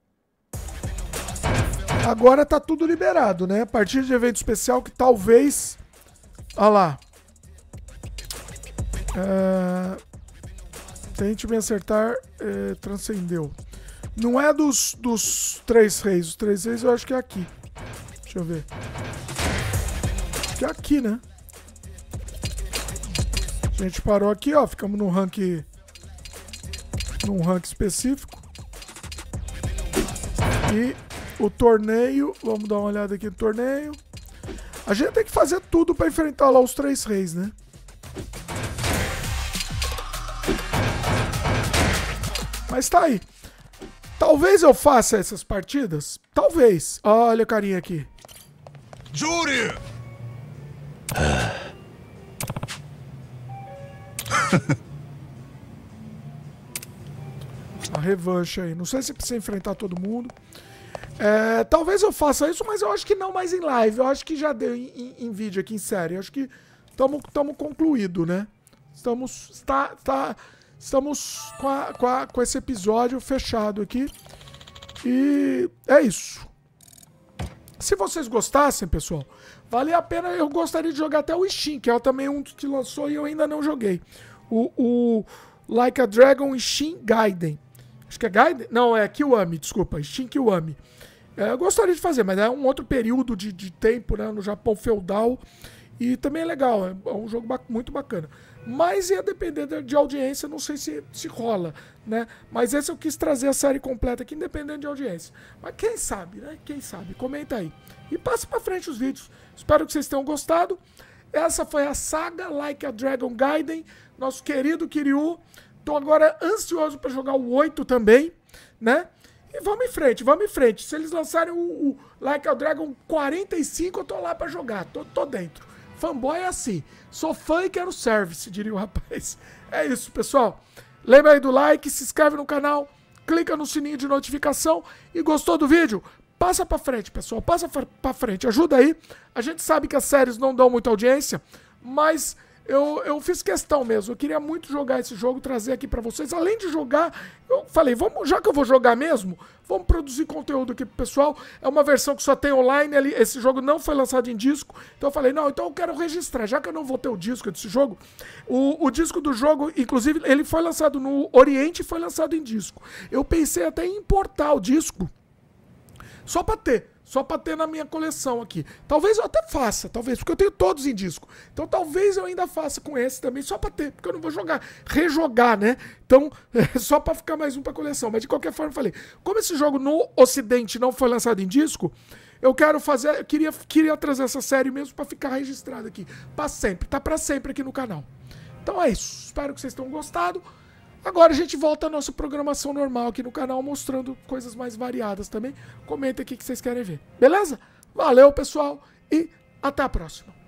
Agora tá tudo liberado, né? A partir de evento especial que talvez... Olha lá. Tente me acertar. Transcendeu. Não é dos 3 reis. Os 3 reis eu acho que é aqui. Deixa eu ver. Acho que é aqui, né? A gente parou aqui, ó. Ficamos num rank específico. E o torneio... Vamos dar uma olhada aqui no torneio. A gente tem que fazer tudo pra enfrentar lá os 3 reis, né? Mas tá aí. Talvez eu faça essas partidas. Talvez. Olha o carinha aqui. Júri! A revanche aí. Não sei se precisa enfrentar todo mundo. Talvez eu faça isso, mas eu acho que não mais em live. Eu acho que já deu em vídeo aqui, em série. Eu acho que estamos concluído, né? Estamos com esse episódio fechado aqui. E é isso. Se vocês gostassem, pessoal, vale a pena. Eu gostaria de jogar até o Steam, que é também um que lançou e eu ainda não joguei. O Like a Dragon Steam Gaiden. Acho que é Gaiden? Não, é Kiwami, desculpa. Steam Kiwami. Eu gostaria de fazer, mas é um outro período de tempo, né, no Japão feudal. E também é legal, é um jogo muito bacana. Mas ia depender de audiência, não sei se rola, né? Mas esse eu quis trazer a série completa aqui, independente de audiência. Mas quem sabe, né? Quem sabe? Comenta aí. E passa pra frente os vídeos. Espero que vocês tenham gostado. Essa foi a saga Like a Dragon Gaiden, nosso querido Kiryu. Tô agora ansioso pra jogar o 8 também, né? E vamos em frente, vamos em frente. Se eles lançarem o Like a Dragon 45, eu tô lá pra jogar, tô dentro. Fanboy é assim, sou fã e quero service, diria o rapaz. É isso, pessoal. Lembra aí do like, se inscreve no canal, clica no sininho de notificação e gostou do vídeo? Passa pra frente, pessoal, passa pra frente, ajuda aí. A gente sabe que as séries não dão muita audiência, mas eu fiz questão mesmo. Eu queria muito jogar esse jogo, trazer aqui pra vocês. Além de jogar, eu falei, já que eu vou jogar mesmo, vamos produzir conteúdo aqui pro pessoal. É uma versão que só tem online, esse jogo não foi lançado em disco. Então eu falei, não, então eu quero registrar. Já que eu não vou ter o disco desse jogo, o disco do jogo, inclusive, ele foi lançado no Oriente e foi lançado em disco. Eu pensei até em importar o disco, só pra ter na minha coleção aqui. Talvez eu até faça, porque eu tenho todos em disco. Então talvez eu ainda faça com esse também, só pra ter, porque eu não vou rejogar, né? Então, só pra ficar mais um pra coleção. Mas de qualquer forma, eu falei, como esse jogo no Ocidente não foi lançado em disco, eu quero fazer, eu queria trazer essa série mesmo pra ficar registrada aqui. Pra sempre, tá pra sempre aqui no canal. Então é isso, espero que vocês tenham gostado. Agora a gente volta à nossa programação normal aqui no canal, mostrando coisas mais variadas também. Comenta aqui o que vocês querem ver. Beleza? Valeu, pessoal, e até a próxima.